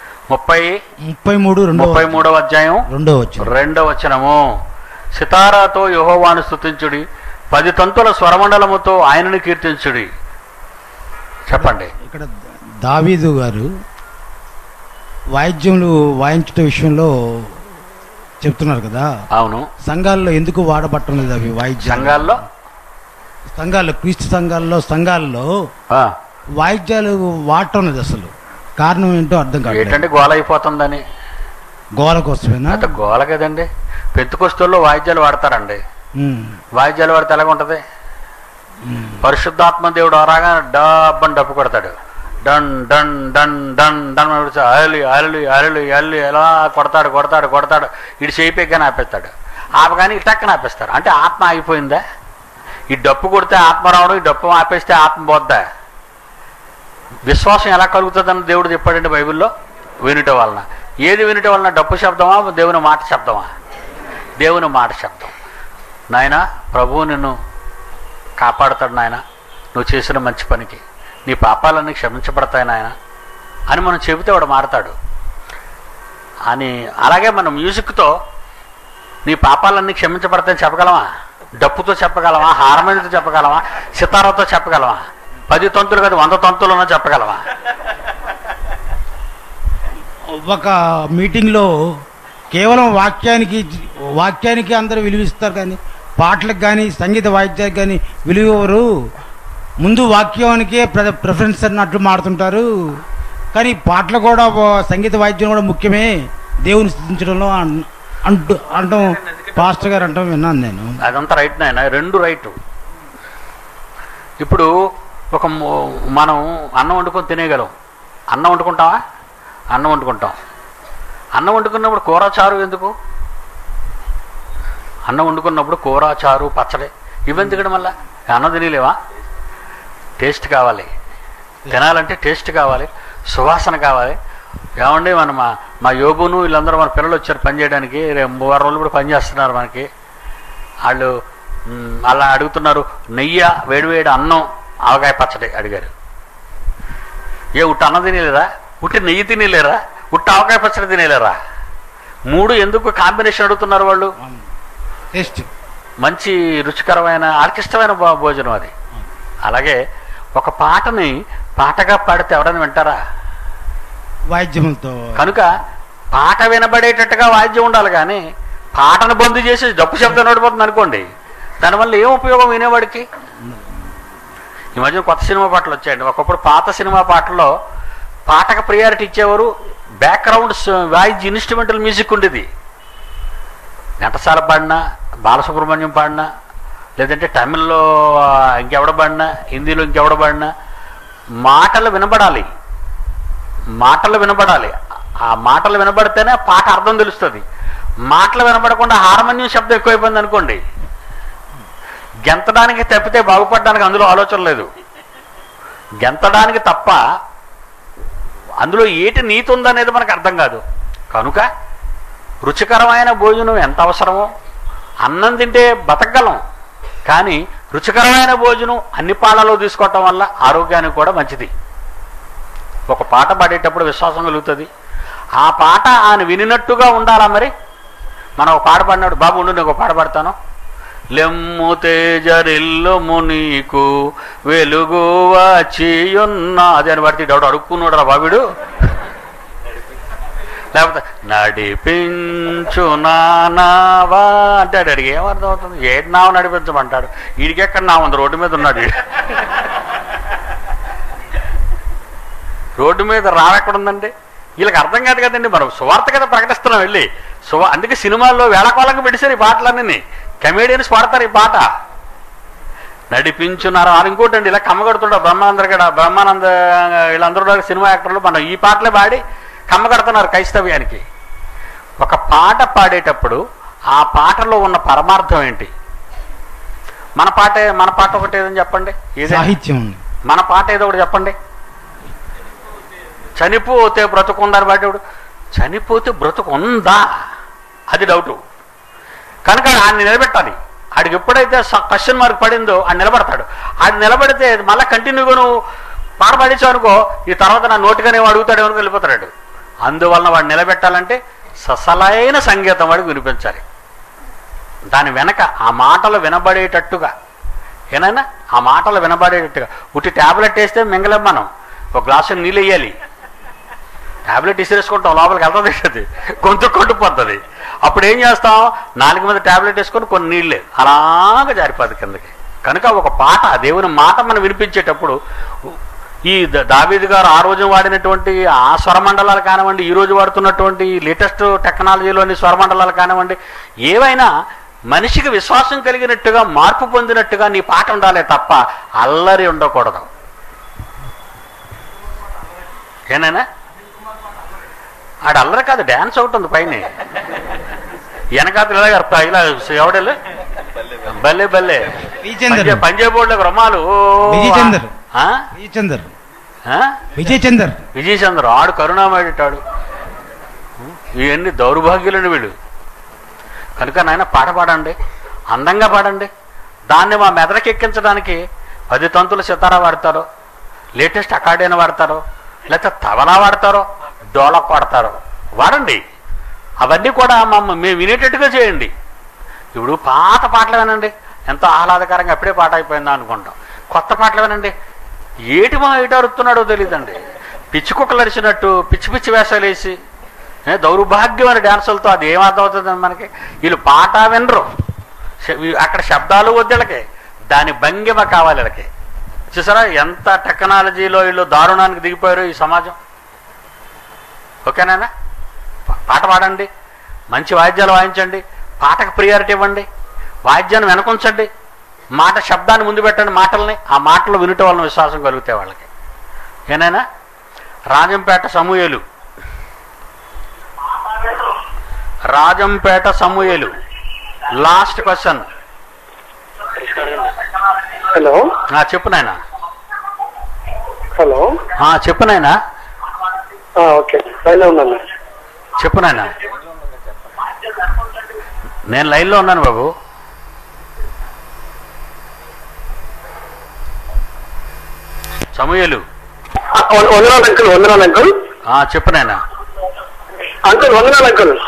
33వ అధ్యాయం 2వ వచనము. సితారాతో యెహోవాను స్తుతించుడి, 10 తంతుల స్వరమండలముతో ఆయనను కీర్తించుడి. చెప్పండి. ఇక్కడ దావీదు గారు వాయిద్యములు వాయించడం విషయంలో చెప్తున్నారు కదా. అవును. సంఘాల్లో ఎందుకు వాడబట్టం లేదు అవి వాయిద్యాలు? సంఘాల్లో క్రీస్తు సంఘాల్లో వాయిద్యాలు వాడటం లేదు అసలు. కారణం ఏంటో అర్థం కాదు. ఏంటంటే గోల అయిపోతుందని. గోల కోసమేనా? అంటే గోల కదండి. పెంతుకొస్తుల్లో వాయిద్యాలు వాడతారండి. వాయిద్యాలు వాడితే ఎలాగ ఉంటుంది? పరిశుద్ధాత్మ దేవుడు రాగా డబ్బని డప్పు కొడతాడు. డన్ డన్ డన్ డన్ డన్ అల్లి అల్లి అల్లి అల్లి ఎలా కొడతాడు. ఇటు చేయిపోయిగానే ఆపేస్తాడు. ఆపగానే ఇటక్కన ఆపేస్తారు. అంటే ఆత్మ ఆగిపోయిందా? ఈ డప్పు కొడితే ఆత్మ రావడం, ఈ డప్పు ఆపేస్తే ఆత్మ పోద్దా? విశ్వాసం ఎలా కలుగుతుందని దేవుడు చెప్పాడండి బైబిల్లో. వినుట వలన. ఏది వినుట వలన? డప్పు శబ్దమా, దేవుని మాట శబ్దమా? దేవుని మాట శబ్దం. నాయన ప్రభువు నిన్ను కాపాడుతాడు నాయన, నువ్వు చేసిన మంచి పనికి నీ పాపాలన్నీ క్షమించబడతాయి నాయన అని మనం చెబితే వాడు మారతాడు అని. అలాగే మనం మ్యూజిక్తో నీ పాపాలన్నీ క్షమించబడతాయని చెప్పగలమా? డప్పుతో చెప్పగలమా? హార్మోనియంతో చెప్పగలమా? సితారాతో చెప్పగలమా? 10 తంతులు కాదు 100 తంతులున్నా చెప్పగలమా? ఒక మీటింగ్లో కేవలం వాక్యానికి అందరూ విలువిస్తారు, కానీ పాటలకు కానీ సంగీత వాయిద్యాలకు కానీ విలువరు. ముందు వాక్యానికే ప్రిఫరెన్స్ అన్నట్లు మాడుతుంటారు. కానీ పాటలు కూడా, సంగీత వాయిద్యం కూడా ముఖ్యమే దేవుని స్థుతించడంలో అంటాం పాస్టర్ గారు అంటాం విన్నాను నేను. అదంతా రైట్ నాయన, 2 రైట్. ఇప్పుడు మనం అన్నం వండుకొని తినేయగలం. అన్నం వండుకుంటామా? అన్నం వండుకుంటాం. అన్నం వండుకున్నప్పుడు కూర చారు ఎందుకు? అన్నం వండుకున్నప్పుడు కూర చారు పచ్చడి ఇవెందుకు? మళ్ళీ అన్నం తినలేవా? టేస్ట్ కావాలి. తినాలంటే టేస్ట్ కావాలి, సువాసన కావాలి. ఏమండి మన మా యోగును వీళ్ళందరూ మన పిల్లలు వచ్చారు పని చేయడానికి. 3 రోజులు కూడా పని చేస్తున్నారు మనకి. వాళ్ళు అలా అడుగుతున్నారు, నెయ్యి, వేడివేడి అన్నం, ఆవకాయ పచ్చడి అడిగారు. ఉట్టి అన్నం తినేలేరా? ఉట్టి నెయ్యి తినేలేరా? ఉట్టి ఆవకాయ పచ్చడి తినేలేరా? 3 ఎందుకు కాంబినేషన్ అడుగుతున్నారు వాళ్ళు? టేస్ట్, మంచి రుచికరమైన ఆర్కిష్టమైన భోజనం అది. అలాగే ఒక పాటని పాటగా పాడితే ఎవరైనా వింటారా? వాయిద్యంతో. కనుక పాట వినబడేటట్టుగా వాయిద్యం ఉండాలి. కానీ పాటను బంద్ చేసి డప్పు శబ్దం నడిపోతుంది అనుకోండి, దానివల్ల ఏం ఉపయోగం వినేవాడికి? ఈ మధ్య కొత్త సినిమా పాటలు వచ్చాయండి. ఒకప్పుడు పాత సినిమా పాటల్లో పాటకు ప్రియారిటీ ఇచ్చేవారు, బ్యాక్గ్రౌండ్ వాయిస్ ఇన్స్ట్రుమెంటల్ మ్యూజిక్ ఉండేది. ఘంటసాల పాడినా, బాలసుబ్రహ్మణ్యం పాడినా, లేదంటే తమిళ్లో ఇంకెవడ పాడినా, హిందీలో ఇంకెవడ పాడినా మాటలు వినబడాలి. ఆ మాటలు వినబడితేనే పాట అర్థం తెలుస్తుంది. మాటలు వినబడకుండా హార్మోనియం శబ్దం ఎక్కువైపోయింది అనుకోండి, గెంతడానికి తప్పితే బాగుపడడానికి అందులో ఆలోచన లేదు. గెంతడానికి తప్ప అందులో ఏటి నీతి ఉందనేది మనకు అర్థం కాదు. కనుక రుచికరమైన భోజనం ఎంత అవసరమో, అన్నం తింటే బతకగలం, కానీ రుచికరమైన భోజనం అన్ని పాలలో తీసుకోవటం వల్ల ఆరోగ్యానికి కూడా మంచిది. ఒక పాట పాడేటప్పుడు విశ్వాసం కలుగుతుంది. ఆ పాట ఆయన వినినట్టుగా ఉండాలా. మరి మనం ఒక పాట పాడినాడు, బాబు ఉండు నేను ఒక పాట పాడతాను. లెమ్ము తేజరిల్లుము నీకు వెలుగు వచ్చియున్నది అని పడితే డౌట్ అడుక్కున్నాడు రా బాబుడు. లేకపోతే నడిపించు నావా అంటే అడిగి ఏమర్థం అవుతుంది? ఏది నావ నడిపించమంటాడు. వీడికెక్కడ నా ఉంది, రోడ్డు మీద ఉన్నాడు. రోడ్డు మీద రావెక్కడుందండి? వీళ్ళకి అర్థం కాదు కదండి. మనం సువార్త కదా ప్రకటిస్తున్నాం వెళ్ళి. అందుకే సినిమాల్లో వేళకోళంగా పెట్టేశారు ఈ పాటలన్నీ. కమేడియన్స్ పాడతారు ఈ పాట. నడిపించున్నారు. అది ఇంకోటి అండి, ఇలా కమ్మగడుతుంటారు బ్రహ్మానంద వీళ్ళందరూ సినిమా యాక్టర్లు మన ఈ పాటలే పాడి కమ్మగడుతున్నారు క్రైస్తవ్యానికి. ఒక పాట పాడేటప్పుడు ఆ పాటలో ఉన్న పరమార్థం ఏంటి? మన పాట ఒకటి ఏదని చెప్పండి. సాహిత్యం. మన పాట ఏదో ఒకటి చెప్పండి. చనిపోతే బ్రతుకుందని పాడేవాడు. చనిపోతే బ్రతుకుందా అది డౌటు. కనుక ఆయన నిలబెట్టాలి. ఆడికి ఎప్పుడైతే క్వశ్చన్ మార్క్ పడిందో ఆయన నిలబడతాడు. ఆయన నిలబడితే మళ్ళీ కంటిన్యూగా నువ్వు పాట పాడించావు అనుకో, ఈ తర్వాత నా నోటిగానే అడుగుతాడు అనుకో వెళ్ళిపోతాడు. అందువలన వాడు నిలబెట్టాలంటే ససలైన సంగీతం వాడికి వినిపించాలి. దాని వెనక ఆ మాటలు వినబడేటట్టుగా, ఏనైనా ఆ మాటలు వినబడేటట్టుగా. ఉట్టి ట్యాబ్లెట్ వేస్తే మింగలేం మనం. ఒక గ్లాసు నీళ్ళు వేయాలి. ట్యాబ్లెట్ ఇసిరేసుకుంటాం, లోపలికి వెళ్తుంది, గొంతు కొట్టుపోతుంది. అప్పుడు ఏం చేస్తాం? 4 మీద ట్యాబ్లెట్ వేసుకొని కొన్ని నీళ్ళే అలాగా జారిపోదు కిందకి. కనుక ఒక పాట, దేవుని మాట మనం వినిపించేటప్పుడు ఈ దావీదు గారు ఆ రోజు వాడినటువంటి ఆ స్వరమండలాలు కానివ్వండి, ఈ రోజు వాడుతున్నటువంటి లేటెస్ట్ టెక్నాలజీలోని స్వరమండలాలు కానివ్వండి, ఏవైనా మనిషికి విశ్వాసం కలిగినట్టుగా, మార్పు పొందినట్టుగా నీ పాట ఉండాలే తప్ప అల్లరి ఉండకూడదు. ఏనైనా ఆడ అల్లరి కాదు, డ్యాన్స్ ఒకటి ఉంది పైన వెనకాతలు ఇలా ఎవడెళ్ళు బల్లే బల్లే పంజాబ్ బోర్డులకు రొమాలు. విజయ్ చందర్ ఆడు కరుణామేటాడు. ఇవన్నీ దౌర్భాగ్యులని వీడు. కనుక నాయన పాట పాడండి, అందంగా పాడండి. దాన్ని మా మెదడుకి ఎక్కించడానికి 10 తంతులు సితారా వాడతారో, లేటెస్ట్ అకార్డియన్ వాడతారో, లేకపోతే తబలా వాడతారో, డోలక్ వాడతారో వాడండి. అవన్నీ కూడా మేము వినేటట్టుగా చేయండి. ఇప్పుడు పాత పాటలు వినండి, ఎంతో ఆహ్లాదకరంగా ఎప్పుడే పాట అయిపోయిందా అనుకుంటాం. కొత్త పాటలు వినండి, ఏటి మా ఏటి అరుతున్నాడో తెలియదండి. పిచ్చి కుక్కలు అరిచినట్టు పిచ్చి పిచ్చి వేషాలు వేసి దౌర్భాగ్యమైన డ్యాన్సులతో అది ఏమర్థం అవుతుందండి మనకి? వీళ్ళు పాట వినరు, అక్కడ శబ్దాలు వద్దలకి, దాని భంగిమ కావాలి వీళ్ళకి. చూసారా ఎంత టెక్నాలజీలో వీళ్ళు దారుణానికి దిగిపోయారు ఈ సమాజం. ఓకేనా? పాట పాడండి, మంచి వాయిద్యాలు వాయించండి, పాటకు ప్రియారిటీ ఇవ్వండి, వాయిద్యాన్ని వెనకుంచండి, మాట శబ్దాన్ని ముందు పెట్టండి, మాటల్ని. ఆ మాటలు వినటం వలన విశ్వాసం కలుగుతాయి వాళ్ళకి. ఏనైనా రాజంపేట సమూయేలు లాస్ట్ క్వశ్చన్. హలో చెప్పు నాయనా. హలో చెప్పు నాయనా. ఓకే లైన్లో ఉన్నాను. చెప్పు నాయనా. నేను లైన్లో ఉన్నాను బాబు. సమూయేలు. వందనాలు అంకుల్. చెప్పు నాయనా. అంకుల్ వందనాలు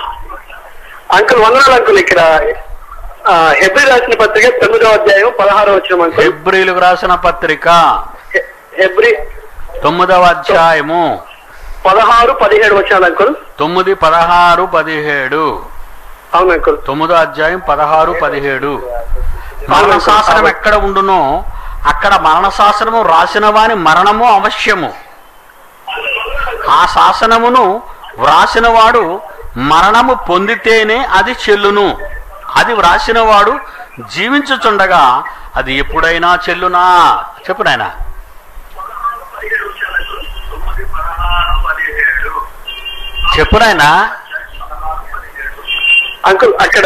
అంకుల్. ఇక్కడ హెబ్రీ రాసిన పత్రిక 9వ అధ్యాయం 16వ వచనం. హెబ్రీలకు రాసిన పత్రిక హెబ్రీ 9వ అధ్యాయము 16-17 వచనాలు అంకుల్. 9, 16, 17. అవును అంకుల్. 9వ అధ్యాయం 16, 17. మరణశాసనం ఎక్కడ ఉండునో అక్కడ మరణ శాసనము రాసిన వాని మరణము అవశ్యము. ఆ శాసనమును వ్రాసిన వాడు మరణము పొందితేనే అది చెల్లును. అది వ్రాసిన వాడు జీవించుచుండగా అది ఎప్పుడైనా చెల్లునా? చెప్పు నాయనా. చెప్పు నాయనా. అంకుల్ అక్కడ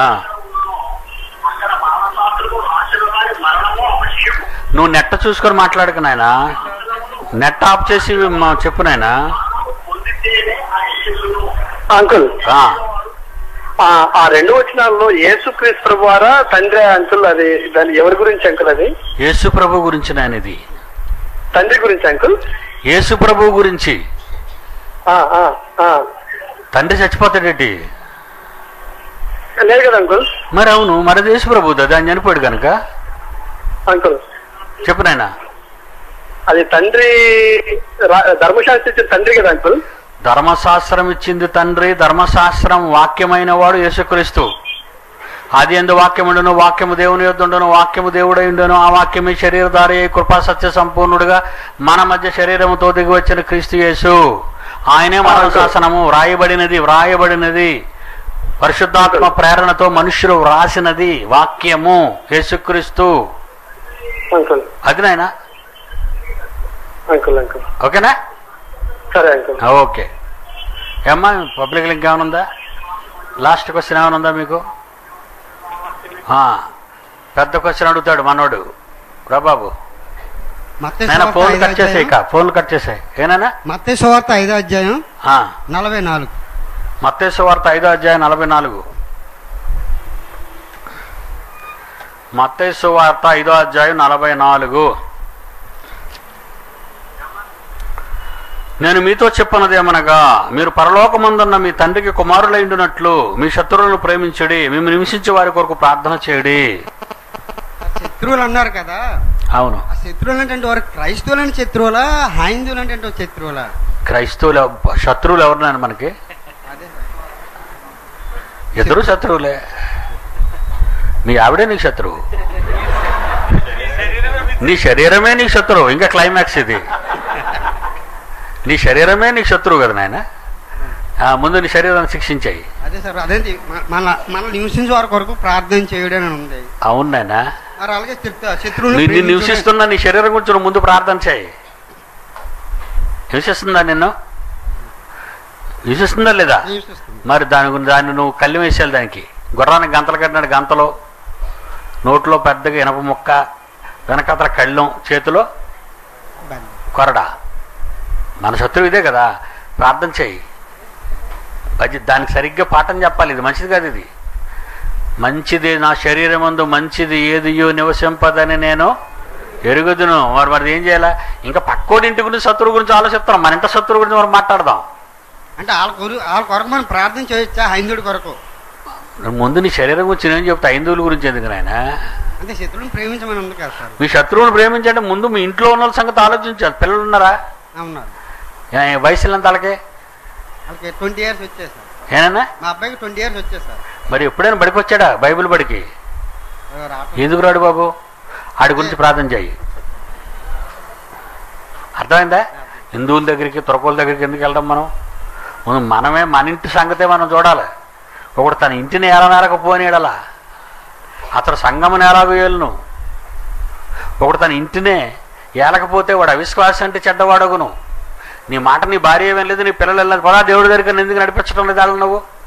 నువ్వు నెట్ చూసుకొని మాట్లాడక నాయనా. నెట్ ఆఫ్ చేసి చెప్పు నాయనా. అంకుల్ ఆ 2 వచనాల్లో యేసుక్రీస్తు ప్రభు వారా తండ్రి అంకుల్? అది దాని ఎవరి గురించి అంకుల్? అది యేసు ప్రభు గురించి నాయన. ఇది తండ్రి గురించి అంకుల్. యేసు ప్రభు గురించి. తండ్రి చచ్చిపోతాడేంటి? లేదు కదా అంకుల్. మరి అవును, మరి యేసు ప్రభు దాన్ని చనిపోయాడు కనుక. అంకుల్ చెప్పు నాయనా. అది తండ్రి ధర్మశాస్త్రం ఇచ్చిన తండ్రి కదా అంకుల్? ధర్మశాస్త్రం ఇచ్చింది తండ్రి. ధర్మశాస్త్రం వాక్యమైన వాడు యేసుక్రీస్తు. ఆది యందు వాక్యముండును, వాక్యము దేవుని యొద్ద ఉండును, వాక్యము దేవుడై ఉండును, ఆ వాక్యమే శరీరధారి కృపా సత్య సంపూర్ణుడుగా మన మధ్య శరీరముతో దిగి వచ్చిన క్రీస్తు యేసు. ఆయనే మరణ శాసనము. వ్రాయబడినది పరిశుద్ధాత్మ ప్రేరణతో మనుష్యులు వ్రాసినది వాక్యము యేసుక్రీస్తు. అది నాయనా. ఓకేనా? సరే అంకుల్. ఓకే. ఏమ్మా పబ్లిక్ లింక్ ఏమైనా ఉందా? లాస్ట్ క్వశ్చన్ ఏమైనా ఉందా మీకు? పెద్ద క్వశ్చన్ అడుగుతాడు మనోడు. రాబాబు ఫోన్ కట్ చేసాయి. ఫోన్లు కట్ చేసాయి. ఏనా? మత్తయి సువార్త 5వ అధ్యాయం 44. మత్తయి సువార్త 5వ అధ్యాయం 44. మత్తయి సువార్త 5వ అధ్యాయం 44. నేను మీతో చెప్పనదేమనగా, మీరు పరలోకమందున్న మీ తండ్రికి కుమారులైండునట్లు మీ శత్రువులను ప్రేమించడి, మేము నివసించే వారి కొరకు ప్రార్థన చేయడి. శత్రువులు అన్నారు కదా. అవును. ఆ శత్రువులు అంటే వారు క్రైస్తవులని శత్రువులా, హైందువులు అంటే శత్రువులా? క్రైస్తవులు. శత్రువులు ఎవరున్నాను మనకి? ఇద్దరు శత్రువులే. మీ ఆవిడే నీకు శత్రువు, నీ శరీరమే నీకు శత్రువు. ఇంకా క్లైమాక్స్ ఇది. నీ శరీరమే నీకు శత్రువు కదా నాయన. ముందు నీ శరీరాన్ని శిక్షించాయి. అదే సార్, అదేంటి మన నివసించే వారి కొరకు ప్రార్థన చేయడం ఉంది. అవును నాయన. అలాగే శత్రువులు నివసిస్తున్నా నీ శరీరం గురించి నువ్వు ముందు ప్రార్థన చేయి. నివసిస్తుందా నిన్ను? నివసిస్తుందా లేదా? మరి దాన్ని నువ్వు కళ్ళు వేసేయాలి. దానికి గుర్రానికి గంతలు కట్టినాడు. గంతలో నోట్లో పెద్దగా ఇనప ముక్క, వెనకతల కళ్ళం, చేతిలో కొరడా. మన శత్రువు ఇదే కదా. ప్రార్థన చేయి. దానికి సరిగ్గా పాఠం చెప్పాలి. ఇది మంచిది కాదు. ఇది మంచిది, నా శరీరమందు మంచిది ఏదియో నివసింపదని నేను ఎరుగుదును. మరి ఏం చేయాలా? ఇంకా పక్కోడి ఇంటి గురించి శత్రువు గురించి ఆలోచిస్తున్నాం. మన ఇంట శత్రువు గురించి మనం మాట్లాడదాం. అంటే వాళ్ళ కొరకు మనం ప్రార్థన చేయొచ్చా? హైందువుడి కొరకు ముందు నీ శరీరం గురించి నేను చెప్తా. హైందువుల గురించి ఎందుకు నాయన? అంటే శత్రువుని ప్రేమించమని ఉంది కదా సార్. మీ శత్రువుని ప్రేమించంటే ముందు మీ ఇంట్లో ఉన్న సంగతి ఆలోచించాలి. పిల్లలు ఉన్నారా? ఉన్నారు. వయసులో ఎంత వాళ్ళకి? 20 years వచ్చాయి సార్. ఏనా? మా అబ్బాయికి 20 years వచ్చాయి సార్. మరి ఎప్పుడైనా బడికి వచ్చాడా? బైబిల్ బడికి ఎందుకు రాడు బాబు? ఆడి గురించి ప్రార్థన చేయి. అర్థమైందా? హిందువుల దగ్గరికి, తురకుల దగ్గరికి ఎందుకు వెళ్ళడం? మనమే మన ఇంటి సంగతే మనం చూడాలి. ఒకడు తన ఇంటిని ఏలనేరకపోనేడలా అతడు సంఘముని ఎలాగో ఏలును. ఒకడు తన ఇంటినే ఏలకపోతే వాడు అవిశ్వాసం అంటే చెడ్డవాడగును. నీ మాట నీ భార్య ఏమేం లేదు, నీ పిల్లలు వెళ్ళలేదు. పదా దేవుడి దగ్గరికి ఎందుకు నడిపించడం లేదు వాళ్ళు?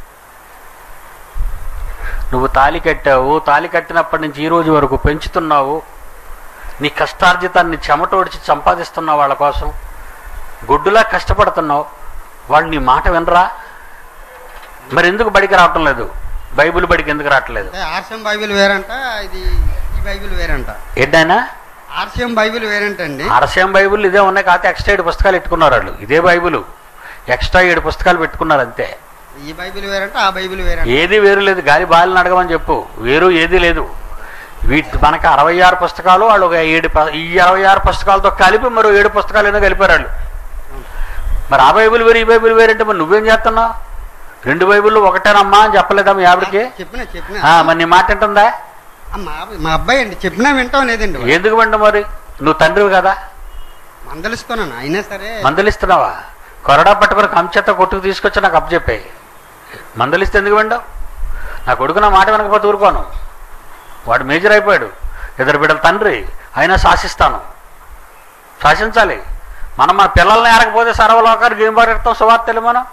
నువ్వు తాళి కట్టావు. తాళి కట్టినప్పటి నుంచి ఈ రోజు వరకు పెంచుతున్నావు. నీ కష్టార్జితాన్ని చెమటోడిచి సంపాదిస్తున్నావు. వాళ్ళ కోసం గొడ్డులా కష్టపడుతున్నావు. వాళ్ళు నీ మాట వినరా? మరి ఎందుకు బడికి రావటం లేదు? బైబిల్ బడికి ఎందుకు రావట్లేదు? ఆర్సిఎం బైబిల్ వేరంట, ఇది ఈ బైబిల్ వేరంట. ఏంటైనా ఆర్సిఎం బైబిల్ వేరంటండి. ఆర్సిఎం బైబిల్ ఇదే ఉన్నాయి. కాకపోతే ఎక్స్ట్రా 7 పుస్తకాలు పెట్టుకున్నారు వాళ్ళు. ఇదే బైబిల్ ఎక్స్ట్రా 7 పుస్తకాలు పెట్టుకున్నారు అంతే. ఈ బైబిల్ వేరంట, ఆ బైబిల్ వేరంట. ఏది వేరు లేదు. గాలి బాలిని అడగమని చెప్పు. వేరు ఏది లేదు. మనకి 66 పుస్తకాలు, వాళ్ళు ఒక 7 ఈ 66 పుస్తకాలతో కలిపి మరో 7 పుస్తకాలు ఏదో కలిపారు వాళ్ళు. మరి ఆ బైబిల్ వేరు, ఈ బైబిల్ వేరంటే మరి నువ్వేం చేస్తున్నావు? 2 బైబిళ్ళు ఒకటేనమ్మా అని చెప్పలేదా మీ ఆవిడకి? చెప్పిన మరి నీ మాట ఏంటుందా? మా అబ్బాయి అండి చెప్పినా వింటాం లేదండి. ఎందుకు వింటాం మరి? నువ్వు తండ్రివి కదా. మందలిస్తున్నాను అయినా సరే. మందలిస్తున్నావా? కొరడా పట్టుకుని కంచెత్త కొట్టుకు తీసుకొచ్చి నాకు అప్పచెప్పాయి. మందలిస్తే ఎందుకు వింటావు? నా కొడుకు నా మాట వెనకపోతే ఊరుకోను. వాడు మేజర్ అయిపోయాడు, 2 బిడ్డల తండ్రి, అయినా శాసిస్తాను. శాసించాలి. మనం మన పిల్లల్ని ఏరకపోతే సర్వలోకానికి ఏం పరిగెడతాం? సువార్తలు మనం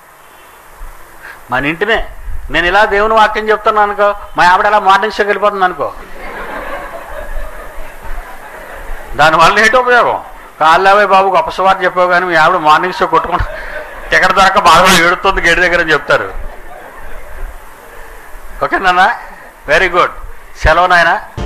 మన ఇంటినే. నేను ఇలా దేవుని వాక్యం చెప్తున్నాను అనుకో, మా ఆవిడ ఎలా మార్నింగ్ షోకి వెళ్ళిపోతుంది అనుకో, దానివల్ల ఏంటి ఉపయోగం? కాళ్ళవే బాబు గొప్ప సువార్త చెప్పావు కానీ మీ ఆవిడ మార్నింగ్ షో కొట్టుకుంటా టికెట్ దొరక బాగా ఏడుతుంది గేటు దగ్గర అని చెప్తారు. ఓకేనా? Very good. సెలవు నాయనా.